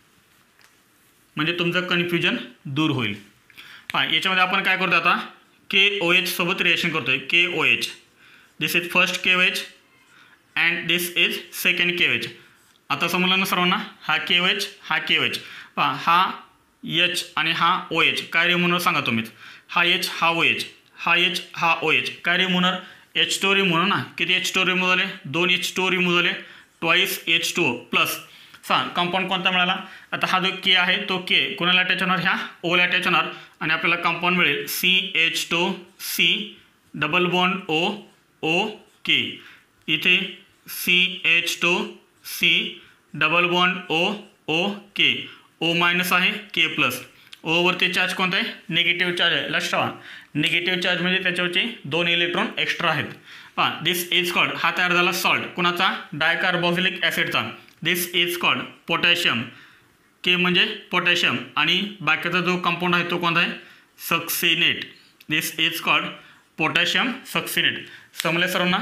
म्हणजे तुमचं कन्फ्युजन दूर होईल. हां, याच्यामध्ये आपण काय करतो आता? के ओ एच सोबत रिएक्शन करतोय. K O H. This is first K O H and this is second K O H. आता समजलं ना सर्वांना? हा के ओ एच, हा के ओ एच. पहा, हा एच आणि हा ओ एच काय रिमूव्हर सांगा तुम्हीच? हा एच, हा ओ एच, हा एच, हा ओ एच काय रिमूव्हर? एच टू रिमूव्हर ना. किती एच टू रिमूव्ह झाले? दोन एच टू रिमूव्ह झाले. Twice H two O plus सांग कंपाऊंड कोणता मिळाला? आता हा जो के आहे तो के कोणाला अटॅच होणार? ह्या ओला अटॅच होणार आणि आपल्याला कंपाऊंड मिळेल C H two C double bond O O K. इथे C H two C double bond O O K. O minus आहे, के प्लस. ओवरती चार्ज कोणता आहे? निगेटिव्ह चार्ज आहे. लक्षात ठेवा, निगेटिव्ह चार्ज म्हणजे त्याच्यावरचे दोन इलेक्ट्रॉन एक्स्ट्रा आहेत. हां, दिस इज कॉल्ड हा तयार झाला सॉल्ट. कुणाचा? डायकार्बोक्सिलिक ॲसिडचा. This is called potassium. K म्हणजे पोटॅशियम आणि बाकीचा जो कंपाऊंड आहे तो कोणता आहे? Succinate. This is called potassium succinate. समजले सर्वांना?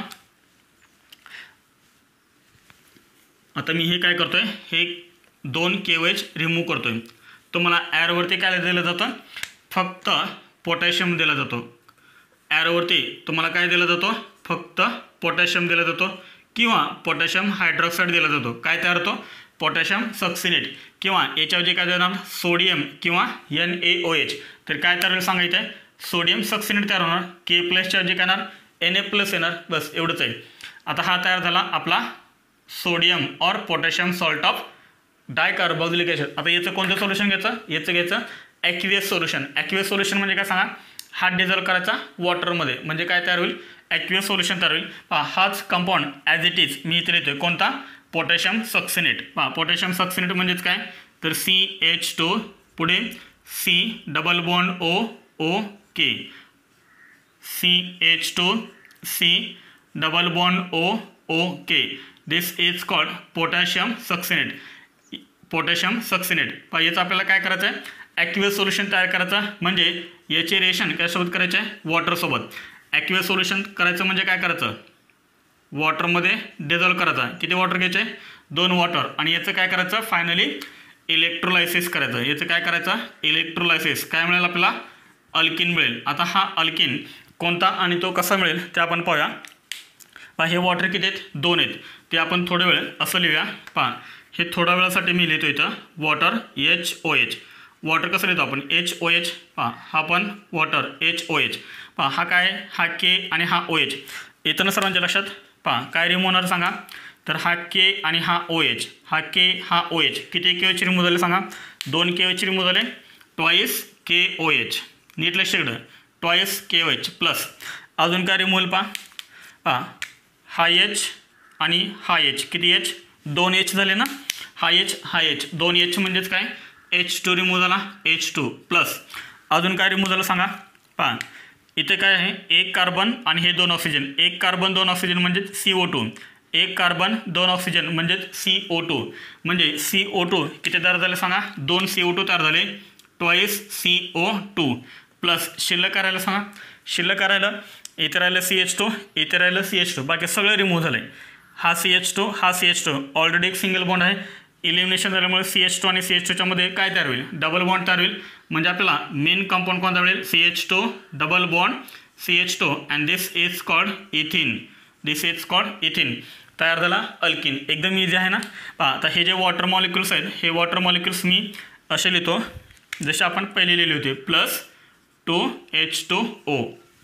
आता मी हे काय करतोय? हे दोन के ओ एच रिमूव्ह करतोय. तुम्हाला ॲरोवरती काय दिलं जातं? फक्त पोटॅशियम दिला जातो. ॲरोवरती तुम्हाला काय दिला जातो? फक्त पोटॅशियम दिला जातो किंवा पोटॅशियम हायड्रॉक्साईड दिला जातो. काय तयार होतो? Potassium succinate. किंवा याच्यावर जे काय देणार? सोडियम किंवा एन ए ओ एच. तर काय तयार होईल सांगायचं आहे? सोडियम सक्सिनेट तयार होणार. के प्लसच्या जे काय येणार? एन ए प्लस येणार. बस एवढंच आहे. आता हा तयार झाला आपला सोडियम और potassium salt of dicarboxylic acid. आता याचं कोणतं सोल्युशन घ्यायचं? याचं घ्यायचं ॲक्वियस सोल्युशन. ॲक्वियस सोल्युशन म्हणजे काय सांगा? हा डिझॉल्व करायचा वॉटरमध्ये म्हणजे काय तयार होईल? ॲक्वियस सोल्युशन तयार होईल. पहा, हाच कंपाऊंड ॲज इट इज मी इथे लिहितोय. कोणता? Potassium succinate. पहा, पोटॅशियम सक्सिनेट म्हणजेच काय? तर सी एच टू पुढे C double bond O O K. C H two C double bond O O K. This is called potassium succinate. Potassium succinate. पहा, याचं आपल्याला काय करायचं आहे? ॲक्वियस सोल्युशन तयार करायचं म्हणजे याचे रिएक्शन कशासोबत करायचे आहे? वॉटरसोबत. ॲक्वियस सोल्युशन करायचं म्हणजे काय करायचं? वॉटरमध्ये डिझॉल्व करायचा. किती वॉटर घ्यायचे? दोन वॉटर. आणि याचं काय करायचं? फायनली इलेक्ट्रोलायसिस करायचं. याचं काय करायचं? इलेक्ट्रोलायसिस. काय मिळेल आपल्याला? अल्किन मिळेल. आता हा अल्किन कोणता आणि तो कसा मिळेल ते आपण पाहूया. पहा, हे वॉटर किती आहेत? दोन आहेत. ते आपण थोडे वेळ असं लिहूया. पहा, हे थोड्या वेळासाठी मी लिहितो इथं water H O H. Water कसं लिहितो आपण? H O H. पहा, हा पण वॉटर एच ओ एच. पहा, हा काय? हा के आणि हा ओ एच. येतं ना सर्वांच्या लक्षात? पहा, काय रिमूव्ह होणार सांगा? तर हा के आणि हा ओ एच. हा के हा ओ एच. किती के ओ एच रिमूव्ह झाले सांगा? दोन के ओ एच रिमूव्ह झाले. Twice K O H. नीट लक्ष इकडं. Twice K O H plus अजून काय रिमूव्ह? पहा पहा हा एच आणि हा एच, किती एच, दोन एच झाले ना, हा एच हा एच, दोन एच म्हणजेच काय, एच टू रिमूव्ह झाला, एच टू प्लस अजून काय रिमूव्ह झालं सांगा. पहा इथे काय आहे, एक कार्बन आणि हे दोन ऑक्सिजन, एक कार्बन दोन ऑक्सिजन म्हणजे सी ओ टू, एक कार्बन दोन ऑक्सिजन म्हणजेच सी ओ टू, म्हणजे सी ओ टू किती तयार झाले सांगा, दोन सी ओ टू तयार झाले, twice C O two plus शिल्लक करायला सांगा, शिल्लक करायला इथे राहिलं सी एच टू, इथे राहिलं सी एच टू, बाकी सगळं रिमूव्ह झालं आहे. हा सी एच टू हा सी एच टू ऑलरेडी एक सिंगल बॉन्ड आहे, इलिमिनेशन झाल्यामुळे सी एच टू आणि सी एच टूच्या मध्ये काय तयार होईल, डबल बॉन्ड तयार होईल. म्हणजे आपल्याला मेन कंपाऊंड कोणता मिळेल, C H two double bond C H two and this is called ethene, this is called ethene, तयार झाला अल्किन. एकदम इझी आहे ना. पहा आता हे जे वॉटर मॉलिक्युल्स आहेत, हे वॉटर मॉलिक्युल्स मी असे लिहितो जसे आपण पहिले लिहिले होते, plus two H two O.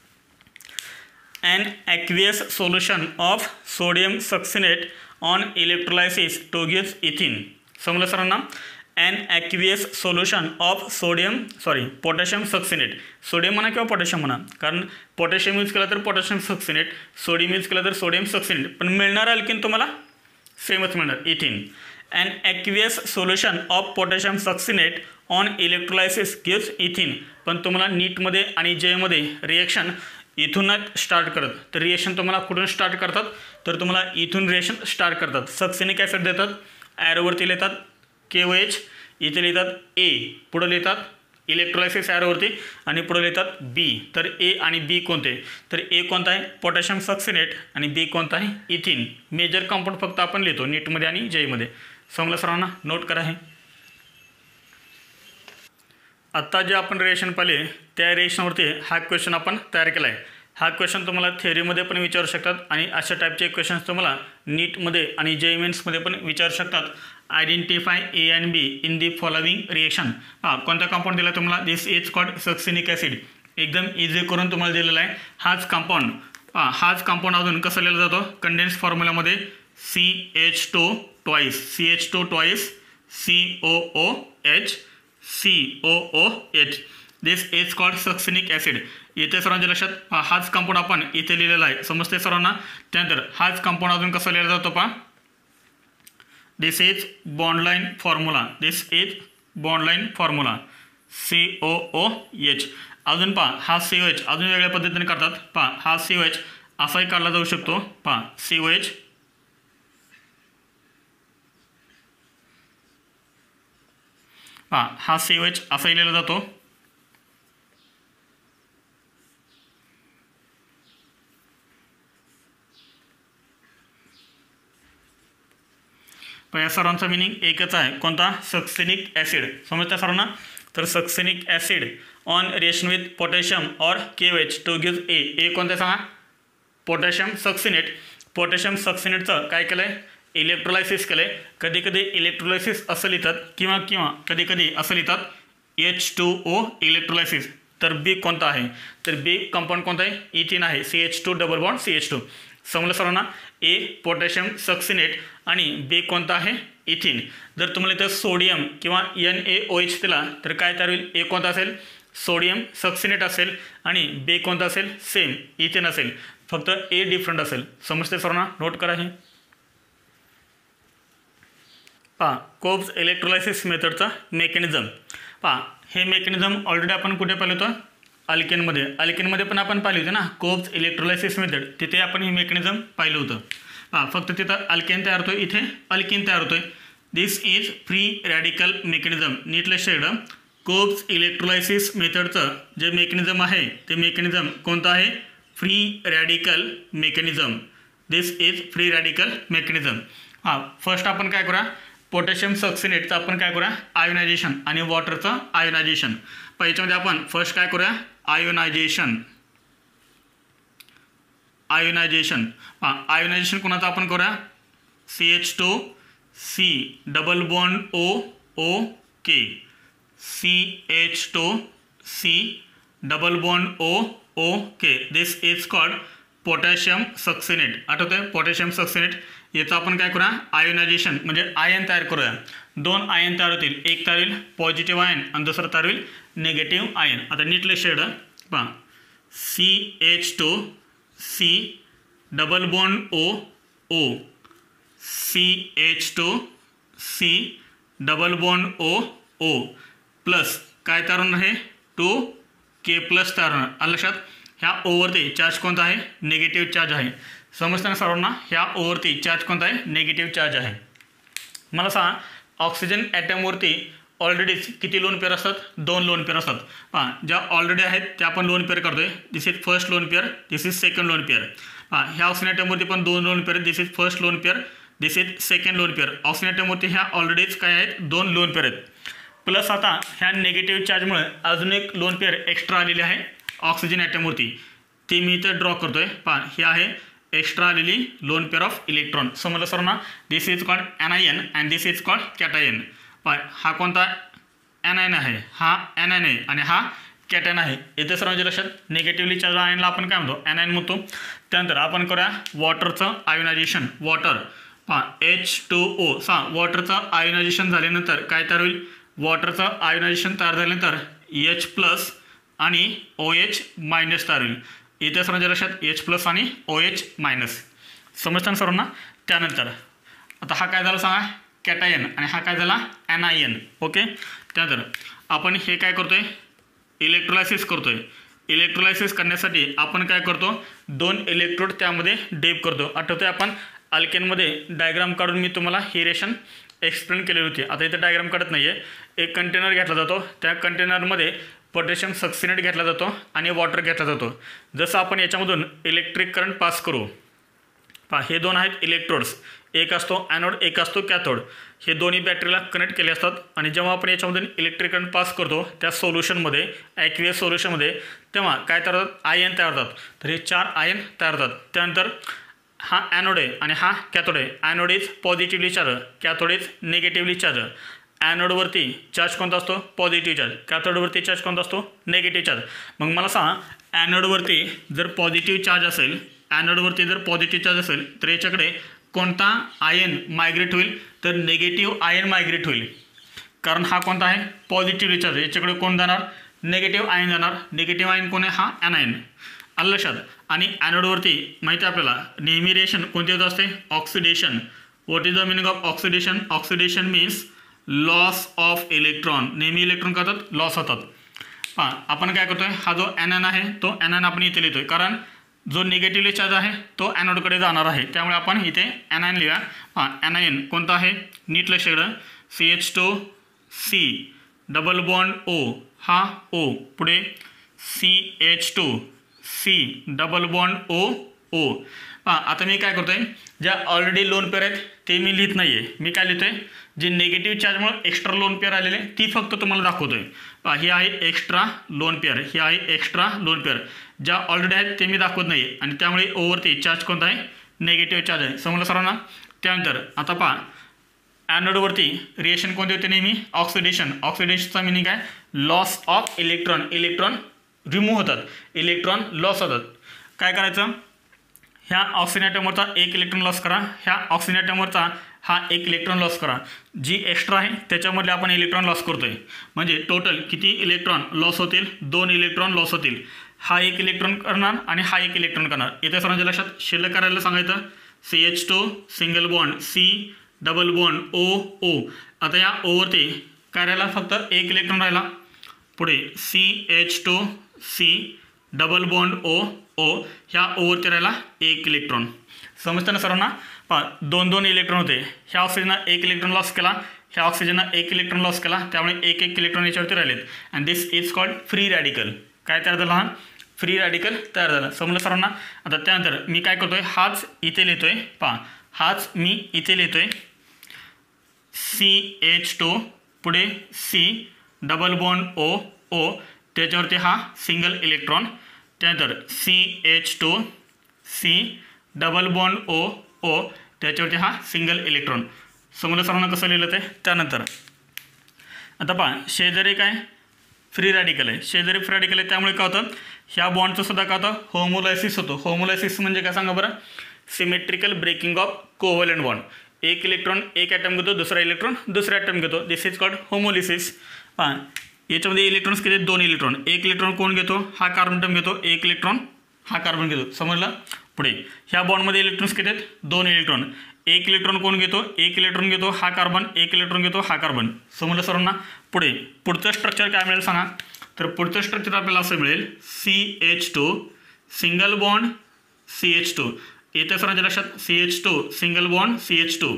An aqueous solution of sodium succinate on electrolysis to give ethene. समजलं सरांना. An aqueous solution of sodium sorry potassium succinate, sodium म्हणा किंवा पोटॅशियम म्हणा, कारण पोटॅशियम यूज केला तर पोटॅशियम सक्सिनेट, सोडियम यूज केला तर सोडियम सक्सिनेट, पण मिळणार अल्किन तुम्हाला सेमच मिळणार, इथिन. An aqueous solution of potassium succinate on electrolysis gives ethene. पण तुम्हाला नीटमध्ये आणि जेमध्ये रिएक्शन इथूनच स्टार्ट करत, तर रिएक्शन तुम्हाला कुठून स्टार्ट करतात, तर तुम्हाला इथून रिएक्शन स्टार्ट करतात. सक्सिनिक ॲसिड देतात, ॲरोवरती लिहितात के ओ एच, इथे लिहितात ए, पुढे लिहितात इलेक्ट्रोलायसिस ॲरोवरती आणि पुढे लिहितात बी. तर ए आणि बी कोणते, तर ए कोणता आहे, पोटॅशियम सक्सिनेट, आणि बी कोणता आहे, इथिन. मेजर कंपाऊंड फक्त आपण लिहितो नीटमध्ये आणि जेमध्ये. समजलं सर्वांना, नोट करा. हे आत्ता जे आपण रिएक्शन पाहिले त्या रिएक्शनवरती हा क्वेश्चन आपण तयार केला आहे. हा क्वेश्चन तुम्हाला थेअरीमध्ये पण विचारू शकतात आणि अशा टाईपचे क्वेश्चन्स तुम्हाला नीटमध्ये आणि जे मेन्समध्ये पण विचारू शकतात. Identify A and B in the following reaction. हां, कोणता कंपाऊंड दिला तुम्हाला, this is called succinic acid. एकदम इझी करून तुम्हाला दिलेला आहे. हाच कंपाऊंड हां हाच कंपाऊंड अजून कसं लिहिला जातो, कंडेन्स फॉर्म्युलामध्ये C H two twice, C H two twice C O O H C O O H. This is called succinic acid. इथे सर्वांच्या लक्षात हाच कंपाऊंड आपण इथे लिहिलेला आहे, समजते सर्वांना. त्यानंतर हाच कंपाऊंड अजून कसा लिहिला जातो पहा, this is bond line formula, this is bond line formula C O O H. अजून पहा हा सी ओ एच अजून वेगळ्या पद्धतीने करतात. पहा हा सी ओ एच असाही काढला जाऊ शकतो. पहा सी ओ एच हां हा सी ओ एच असाही लिहिला जातो. पण या सर्वांचा मिनिंग एकच आहे, कोणता, सक्सिनिक ॲसिड. समजता सर्वांना. तर succinic acid on reaction with potassium और K O H to give A. A कोणता सांगा, पोटॅशियम सक्सिनेट. पोटॅशियम सक्सिनेटचं काय केलं आहे, इलेक्ट्रोलायसिस केलं आहे. कधी कधी इलेक्ट्रोलायसिस असं लिहितात किंवा किंवा कधी कधी असं लिहितात एच टू ओ इलेक्ट्रोलायसिस. तर बी कोणता आहे, तर बी कंपाऊंड कोणता आहे, इथिन आहे, C H two double bond C H two. समजलं सर्वांना. ए पोटॅशियम सक्सिनेट आणि बी कोणता आहे, इथिन. जर तुम्हाला इथं सोडियम किंवा एन ए ओ एच दिला तर काय तयार होईल, ए कोणता असेल, सोडियम सक्सिनेट असेल आणि बी कोणता असेल, सेम इथिन असेल, फक्त ए डिफरंट असेल. समजते सर्वांना, नोट करा. हे पहा कोब्स इलेक्ट्रोलायसिस मेथडचा मेकॅनिझम. पहा हे मेकॅनिझम ऑलरेडी आपण कुठे पाहिलं होतं, अल्केनमध्ये. अल्केनमध्ये पण आपण पाहिली होती ना कोब्स इलेक्ट्रोलायसिस मेथड, तिथे आपण हे मेकॅनिझम पाहिलं होतं. पहा फक्त तिथं अल्केन तयार होतोय, इथे अल्किन तयार होतोय. This is free radical mechanism. नीट लक्षात ठेवा, कोब्स इलेक्ट्रोलायसिस मेथडचं जे मेकॅनिझम आहे ते मेकॅनिझम कोणतं आहे, free radical mechanism. This is free radical mechanism. हां फर्स्ट आपण काय करूया, पोटॅशियम सक्सिनेटचं आपण काय करूया, आयोनायझेशन आणि वॉटरचं आयोनायझेशन. पण याच्यामध्ये आपण फर्स्ट काय करूया, आयोनायझेशन. आयोनायझेशन हां आयोनायझेशन कोणाचं आपण करूया, C H two C double bond O O K, C H two C double bond O O K. This is called potassium succinate. आठवतंय पोटॅशियम सक्सिनेट. याचं आपण काय करूया, आयोनायझेशन म्हणजे आयन तयार करूया. दोन आयन तयार होतील, एक तयार होईल पॉझिटिव्ह आयन आणि दुसरं तयार होईल निगेटिव्ह आयन. आता नीटले शेड पहा, C H two C double bond O O C H two C double bond O O plus काय तयार होणार आहे टू के प्लस तयार होणार. आलं लक्षात. ह्या ओवरती चार्ज कोणता आहे निगेटिव्ह चार्ज आहे. समजताना सर्वांना ह्या ओवरती चार्ज कोणता आहे निगेटिव्ह चार्ज आहे. मला सांगा ऑक्सिजन ॲटमवरती ऑलरेडीच किती लोन पेअर असतात दोन लोन पेअर असतात. हां ज्या ऑलरेडी आहेत त्या आपण लोन पेअर करतोय. This is first lone pair this is second lone pair. हां ह्या ऑक्सिजन ॲटमवरती पण दोन lone pair this is first lone pair this is second lone pair. Oxygen ॲटमवरती ह्या ऑलरेडीच काय आहेत दोन लोन पेअर आहेत. प्लस आता ह्या निगेटिव्ह चार्जमुळे अजून एक लोन पेअर एक्स्ट्रा आलेली आहे ऑक्सिजन ॲटमवरती. ती मी इथं ड्रॉ करतोय. पहा ही आहे एक्स्ट्रा आलेली लोन पेअर ऑफ इलेक्ट्रॉन. समजलं सर्वांना. This is called anion and this is called cation. पहा हा कोणता एनायन आहे हा एनायन आहे आणि हा कॅटायन आहे. इथे सर्वांच्या लक्षात निगेटिव्हली चार्ज आयनला आपण काय म्हणतो एनायन म्हणतो. त्यानंतर आपण करूया वॉटरचं आयोनायझेशन. वॉटर पहा एच टू ओ सा वॉटरचं आयोनायझेशन झाल्यानंतर काय तयार होईल वॉटरचं आयोनायझेशन तयार झाल्यानंतर एच प्लस आणि ओ एच मायनस तयार होईल. इथे सर्वांच्या लक्षात एच प्लस आणि ओ एच मायनस. समजताना सर्वांना. त्यानंतर आता हा काय झाला सांगा कॅटायन आणि हा काय झाला एनायन. ओके. त्यानंतर आपण हे काय करतोय इलेक्ट्रोलायसिस करतोय. इलेक्ट्रोलायसिस करण्यासाठी आपण काय करतो दोन इलेक्ट्रोड त्यामध्ये डेप करतो. आठवतोय आपण अल्केनमध्ये डायग्राम काढून मी तुम्हाला ही रेशन एक्सप्लेन केली होती. आता इथे डायग्राम काढत नाही आहे. एक कंटेनर घेतला जातो त्या कंटेनरमध्ये पोटॅशियम सक्सिनेट घेतला जातो आणि वॉटर घेतला जातो. जसं आपण याच्यामधून इलेक्ट्रिक करंट पास करू. पहा हे दोन आहेत इलेक्ट्रोड्स. एक असतो ॲनोड एक असतो कॅथोड. हे दोन्ही बॅटरीला कनेक्ट केले असतात आणि जेव्हा आपण याच्यामधून इलेक्ट्रिक करंट पास करतो त्या सोल्युशनमध्ये ॲक्वियस सोल्युशनमध्ये तेव्हा काय तयार होतात आयन तयार होतात. तर हे चार आयन तयार होतात. त्यानंतर हा ॲनोड आहे आणि हा कॅथोड आहे. Anode is positively charge cathode is negatively charge. ॲनोडवरती चार्ज कोणता असतो पॉझिटिव्ह चार्ज कॅथोडवरती चार्ज कोणता असतो निगेटिव्ह चार्ज. मग मला सांगा ॲनोडवरती जर पॉझिटिव्ह चार्ज असेल ॲनोडवरती जर पॉझिटिव्ह चार्ज असेल तर याच्याकडे कोणता आयन मायग्रेट होईल तर निगेटिव्ह आयन मायग्रेट होईल. कारण हा कोणता आहे पॉझिटिव्हली चार्ज. याच्याकडे कोण जाणार निगेटिव्ह आयन जाणार. निगेटिव्ह आयन कोण आहे हा एनायन. आलं लक्षात. आणि ॲनोडवरती माहिती आहे आपल्याला नेहमी रिएक्शन कोणती होत असते oxidation. What is the meaning of oxidation. Oxidation means loss of electron. नेहमी इलेक्ट्रॉन करतात लॉस होतात. हां आपण काय करतोय हा जो एनायन आहे तो एनायन आपण इथे लिहितोय कारण जो निगेटिव्हली चार्ज आहे तो ॲनोडकडे जाणार आहे. त्यामुळे आपण इथे एनायन लिहा. हां एनायन कोणता आहे नीट लक्ष द्या. C H two C double bond O हा ओ पुढे C H two C double bond O O. हां आता मी काय करतोय ज्या ऑलरेडी लोन पेअर आहेत ते मी लिहित नाही आहे. मी काय लिहितोय जे निगेटिव्ह चार्जमुळे एक्स्ट्रा लोन पेअर आलेले ती फक्त तुम्हाला दाखवतोय. ही आहे एक्स्ट्रा लोन पेअर ही आहे एक्स्ट्रा लोन पेअर. ज्या ऑलरेडी आहेत ते मी दाखवत नाही आहे आणि त्यामुळे ओवरती चार्ज कोणता आहे निगेटिव्ह चार्ज आहे. समजलं सर्वांना. त्यानंतर आता पहा ॲनोडवरती रिएक्शन कोणते होते नेहमी ऑक्सिडेशन. ऑक्सिडेशनचा मिनिंग काय loss of electron. Electron remove होतात इलेक्ट्रॉन लॉस होतात. काय करायचं ह्या ऑक्सिजन ॲटमवरचा एक इलेक्ट्रॉन लॉस करा. ह्या ऑक्सिजन ॲटमवरचा हा एक इलेक्ट्रॉन लॉस करा. जी एक्स्ट्रा आहे त्याच्यामधले आपण इलेक्ट्रॉन लॉस करतोय. म्हणजे टोटल किती इलेक्ट्रॉन लॉस होतील दोन इलेक्ट्रॉन लॉस होतील. हा एक इलेक्ट्रॉन करणार आणि हा एक इलेक्ट्रॉन करणार. इथे सर्वांच्या लक्षात शिल्लक करायला सांगायचं C H two single bond C double bond O O. आता या ओवरती काय राहिला फक्त एक इलेक्ट्रॉन राहिला. पुढे C H two C double bond O O ह्या ओवरती राहिला एक इलेक्ट्रॉन. समजताना सर्वांना. पहा दोन दोन इलेक्ट्रॉन होते. ह्या ऑक्सिजननं एक इलेक्ट्रॉन लॉस केला ह्या ऑक्सिजननं एक इलेक्ट्रॉन लॉस केला त्यामुळे एक एक इलेक्ट्रॉन याच्यावरती राहिलेत. And this is called free radical. काय तयार झाला हा फ्री रॅडिकल तयार झाला. समजलं सर्वांना. आता त्यानंतर मी काय करतोय हाच इथे लिहितोय. पहा हाच मी इथे लिहितोय सी एच टू पुढे C double bond O O त्याच्यावरती हा सिंगल इलेक्ट्रॉन. त्यानंतर C H two C double bond O O त्याच्यावरती हा सिंगल इलेक्ट्रॉन. समजलं सर्वांना कसं लिहिलं ते. त्यानंतर आता पहा शेजारी काय फ्री रॅडिकल आहे. शेजारी फ्री रॅडिकल आहे त्यामुळे काय होतं ह्या बॉन्डचं सुद्धा काय होतं होमोलायसिस होतो. होमोलायसिस म्हणजे काय सांगा बरं symmetrical breaking of covalent bond. एक इलेक्ट्रॉन एक ॲटम घेतो दुसरा इलेक्ट्रॉन दुसरा ॲटम घेतो. This is called homolysis. हां याच्यामध्ये इलेक्ट्रॉन्स किती दोन इलेक्ट्रॉन. एक इलेक्ट्रॉन कोण घेतो हा कार्बन टर्म घेतो. एक इलेक्ट्रॉन हा कार्बन घेतो. समजलं. पुढे ह्या बॉन्डमध्ये इलेक्ट्रॉन्स किती आहेत दोन इलेक्ट्रॉन. एक इलेक्ट्रॉन कोण घेतो, एक इलेक्ट्रॉन घेतो हा कार्बन, एक इलेक्ट्रॉन घेतो हा कार्बन. समजलं सर्वांना. पुढे पुढचं स्ट्रक्चर काय मिळेल सांगा. तर पुढचं स्ट्रक्चर आपल्याला असं मिळेल C H two single bond C H two. येत्या सर्वांच्या लक्षात C H two single bond C H two.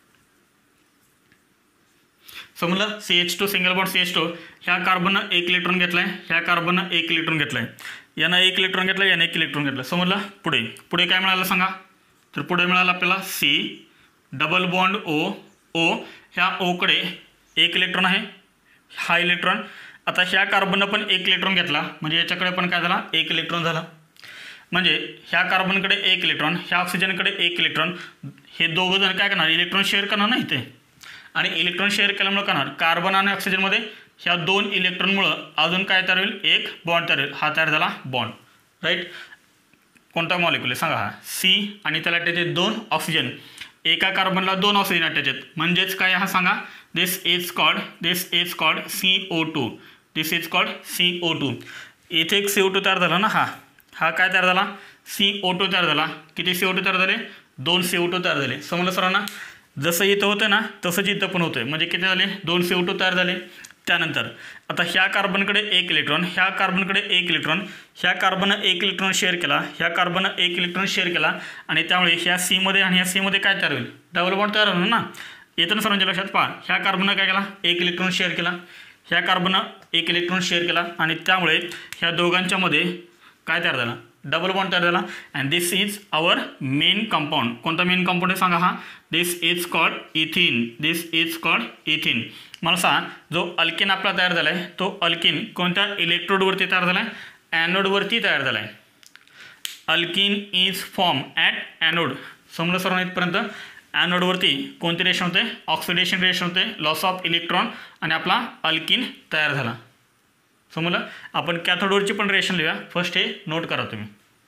समजलं. C H two single bond C H two. ह्या कार्बननं एक इलेक्ट्रॉन घेतलाय, ह्या कार्बननं एक इलेक्ट्रॉन घेतलाय, यानं एक इलेक्ट्रॉन घेतलं, यानं एक इलेक्ट्रॉन घेतलं. समजलं. पुढे पुढे काय मिळालं सांगा. तर पुढे मिळालं आपल्याला C double bond O O. ह्या ओकडे एक इलेक्ट्रॉन आहे, हा इलेक्ट्रॉन. आता ह्या कार्बननं पण एक इलेक्ट्रॉन घेतला म्हणजे याच्याकडे पण काय झाला, एक इलेक्ट्रॉन झाला. म्हणजे ह्या कार्बनकडे एक इलेक्ट्रॉन, ह्या ऑक्सिजनकडे एक इलेक्ट्रॉन. हे दोघं जण काय करणार, इलेक्ट्रॉन शेअर करणार नाही ते. आणि इलेक्ट्रॉन शेअर केल्यामुळे करणार कार्बन आणि ऑक्सिजनमध्ये ह्या दोन इलेक्ट्रॉनमुळं अजून काय तयार होईल, एक बॉन्ड तयार होईल. हा तयार झाला बॉन्ड. राईट. कोणता मॉलिक्युल आहे सांगा. हा सी आणि त्याला त्याचे दोन ऑक्सिजन. एका कार्बनला दोन ऑक्सिजन अटॅच आहेत म्हणजेच काय हा सांगा. This is called this is called C O two. This is called C O two. इथे एक सी ओ टू तयार झाला ना. हा हा काय तयार झाला, सी ओ टू तयार झाला. किती सी ओ टू तयार झाले, दोन सी ओ टू तयार झाले. समजलं सर्वांना. जसं इथं होतं ना तसंच इथं पण होतं. म्हणजे किती झाले, दोन सी ओ टू तयार झाले. त्यानंतर आता ह्या कार्बनकडे एक इलेक्ट्रॉन, ह्या कार्बनकडे एक इलेक्ट्रॉन, ह्या कार्बननं एक इलेक्ट्रॉन शेअर केला, ह्या कार्बननं एक इलेक्ट्रॉन शेअर केला आणि त्यामुळे ह्या सीमध्ये आणि ह्या सीमध्ये काय तयार होईल, डबल बॉन्ड तयार होईल ना. येतं ना सर्वांच्या लक्षात. पहा ह्या कार्बननं काय केला, एक इलेक्ट्रॉन शेअर केला, ह्या कार्बननं एक इलेक्ट्रॉन शेअर केला आणि त्यामुळे ह्या दोघांच्यामध्ये काय तयार झाला, डबल बॉन्ड तयार झाला. And this is our main compound. कोणता मेन कंपाऊंड आहे सांगा. हा this is called ethene. This is called ethene. मला सांगा जो अल्किन आपला तयार झाला आहे तो अल्किन कोणत्या इलेक्ट्रोडवरती तयार झाला आहे, ॲनोडवरती तयार झाला आहे. Alkene is form at anode. समजलं सर्वांना इथपर्यंत. ॲनोडवरती कोणते रिएक्शन होते, ऑक्सिडेशन रिएक्शन होते, लॉस ऑफ इलेक्ट्रॉन आणि आपला अल्किन तयार झाला. समजलं. आपण कॅथोडवरची पण रिएक्शन लिहूया. फर्स्ट हे नोट करा तुम्ही.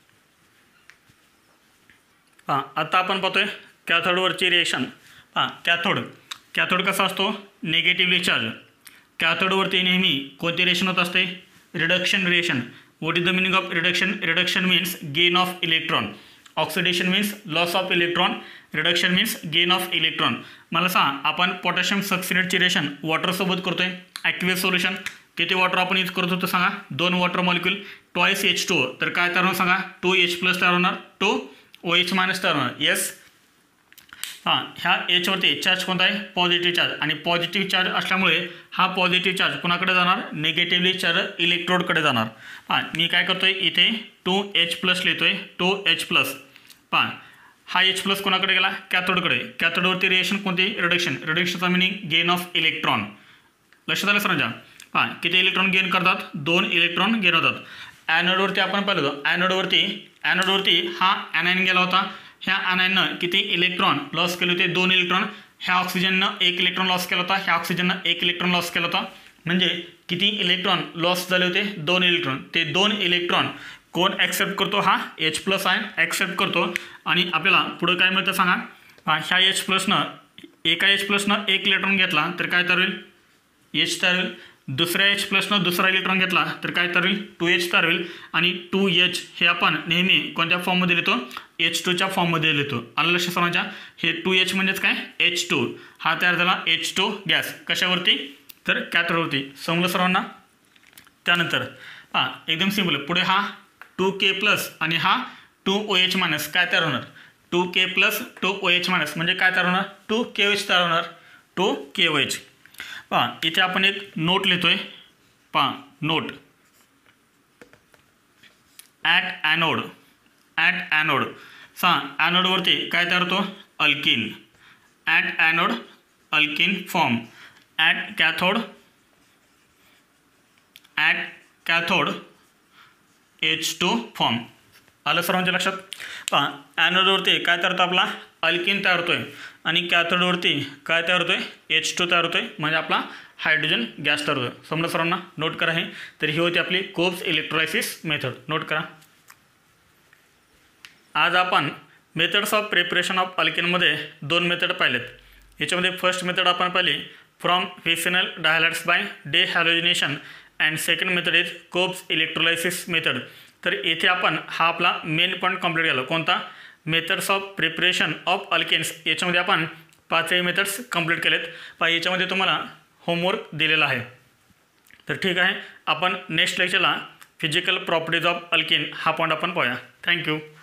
हां आता आपण पाहतोय कॅथोडवरची रिएक्शन. हां कॅथोड. कॅथोड कसा असतो, निगेटिव्हली चार्ज. कॅथोडवरती नेहमी कोणती रिएक्शन होत असते, reduction reaction. What is the meaning of reduction. Reduction means gain of electron. Oxidation means loss of electron. Reduction means gain of electron. मला सांग आपण पोटॅशियम सक्सिनेटची रिएक्शन वॉटरसोबत करतोय, ॲक्टिव्ह सोल्युशन. किती वॉटर आपण यूज करत होतो सांगा, दोन water molecule. Twice H two. तर काय तयार होणार सांगा, टू एच प्लस तयार होणार, टू ओ एच मायनस तयार होणार. येस. हां ह्या एचवरती चार्ज कोणता आहे, पॉझिटिव्ह चार्ज. आणि पॉझिटिव्ह चार्ज असल्यामुळे हा पॉझिटिव्ह चार्ज कोणाकडे जाणार, निगेटिव्हली चार्ज इलेक्ट्रोडकडे जाणार. हां मी काय करतोय इथे टू एच प्लस लिहितोय, टू एच प्लस. पहा हा एच प्लस कोणाकडे गेला, कॅथोडकडे. कॅथोडवरती रिएक्शन कोणती, रिडक्शन. रिडक्शनचा मिनिंग गेन ऑफ इलेक्ट्रॉन. लक्षात आलं सरांच्या. हां किती इलेक्ट्रॉन गेन करतात, दोन इलेक्ट्रॉन गेन होतात. ॲनोडवरती आपण पाहिलं होतं, ॲनोडवरती ॲनोडवरती हा ॲनायन गेला होता. ह्या ॲनायननं किती इलेक्ट्रॉन लॉस केले होते, दोन इलेक्ट्रॉन. ह्या ऑक्सिजननं एक इलेक्ट्रॉन लॉस केला होता, ह्या ऑक्सिजननं एक इलेक्ट्रॉन लॉस केला होता. म्हणजे किती इलेक्ट्रॉन लॉस झाले होते, दोन इलेक्ट्रॉन. ते दोन इलेक्ट्रॉन कोण ॲक्सेप्ट करतो, हा एच प्लस आयन ॲक्सेप्ट करतो. आणि आपल्याला पुढं काय मिळतं सांगा. हां ह्या एच प्लसनं एका एच प्लसनं एक इलेक्ट्रॉन घेतला तर काय तयार होईल, एच तयार होईल. दुसऱ्या एच प्लसनं दुसरा इलेक्ट्रॉन घेतला तर काय तयार होईल, टू एच तयार होईल. आणि टू एच हे आपण नेहमी कोणत्या फॉर्ममध्ये लिहितो, एच टूच्या फॉर्ममध्ये लिहितो. आलं लक्ष सर्वांच्या. हे टू एच म्हणजेच काय, एच टू. हा तयार झाला एच टू गॅस. कशावरती, तर कॅथोडवरती. समजलं सर्वांना. त्यानंतर हां एकदम सिम्पल. पुढे हा टू के प्लस आणि हा टू ओ एच मायनस काय तयार होणार, two K plus two O H minus म्हणजे काय तयार होणार, टू के ओ एच तयार होणार, टू के ओ एच. पहा इथे आपण एक नोट लिहितोय. पहा note. At anode. At anode. सांग ॲनोडवरती काय तयार होतो, alkene. At anode alkene form. At cathode at cathode H two form. आलं सर्वांच्या लक्षात. पहा ॲनोडवरती काय तयार होतं, आपला अल्किन तयार होतोय. आणि कॅथोडवरती काय तयार होतोय, एच टू तयार होतोय म्हणजे आपला हायड्रोजन गॅस तयार होतोय. समजा सर्वांना. नोट करा हे. तर ही होती आपली कोब्स इलेक्ट्रोलायसिस मेथड. नोट करा. आज आपण मेथड्स ऑफ प्रिपरेशन ऑफ अल्किनमध्ये दोन मेथड पाहिलेत. याच्यामध्ये फर्स्ट मेथड आपण पाहिली from vicinal dihalides by dehalogenation and second method is Kolbe's electrolysis method. तर येथे आपण हा आपला मेन पॉईंट कंप्लीट केला. कोणता, methods of preparation of alkanes याच्यामध्ये आपण पाचही मेथड्स कंप्लीट केलेत. पहा याच्यामध्ये तुम्हाला होमवर्क दिलेला आहे. तर ठीक आहे, आपण नेक्स्ट लेक्चरला फिजिकल प्रॉपर्टीज ऑफ अल्केन हा पॉईंट आपण पाहूया. थँक्यू.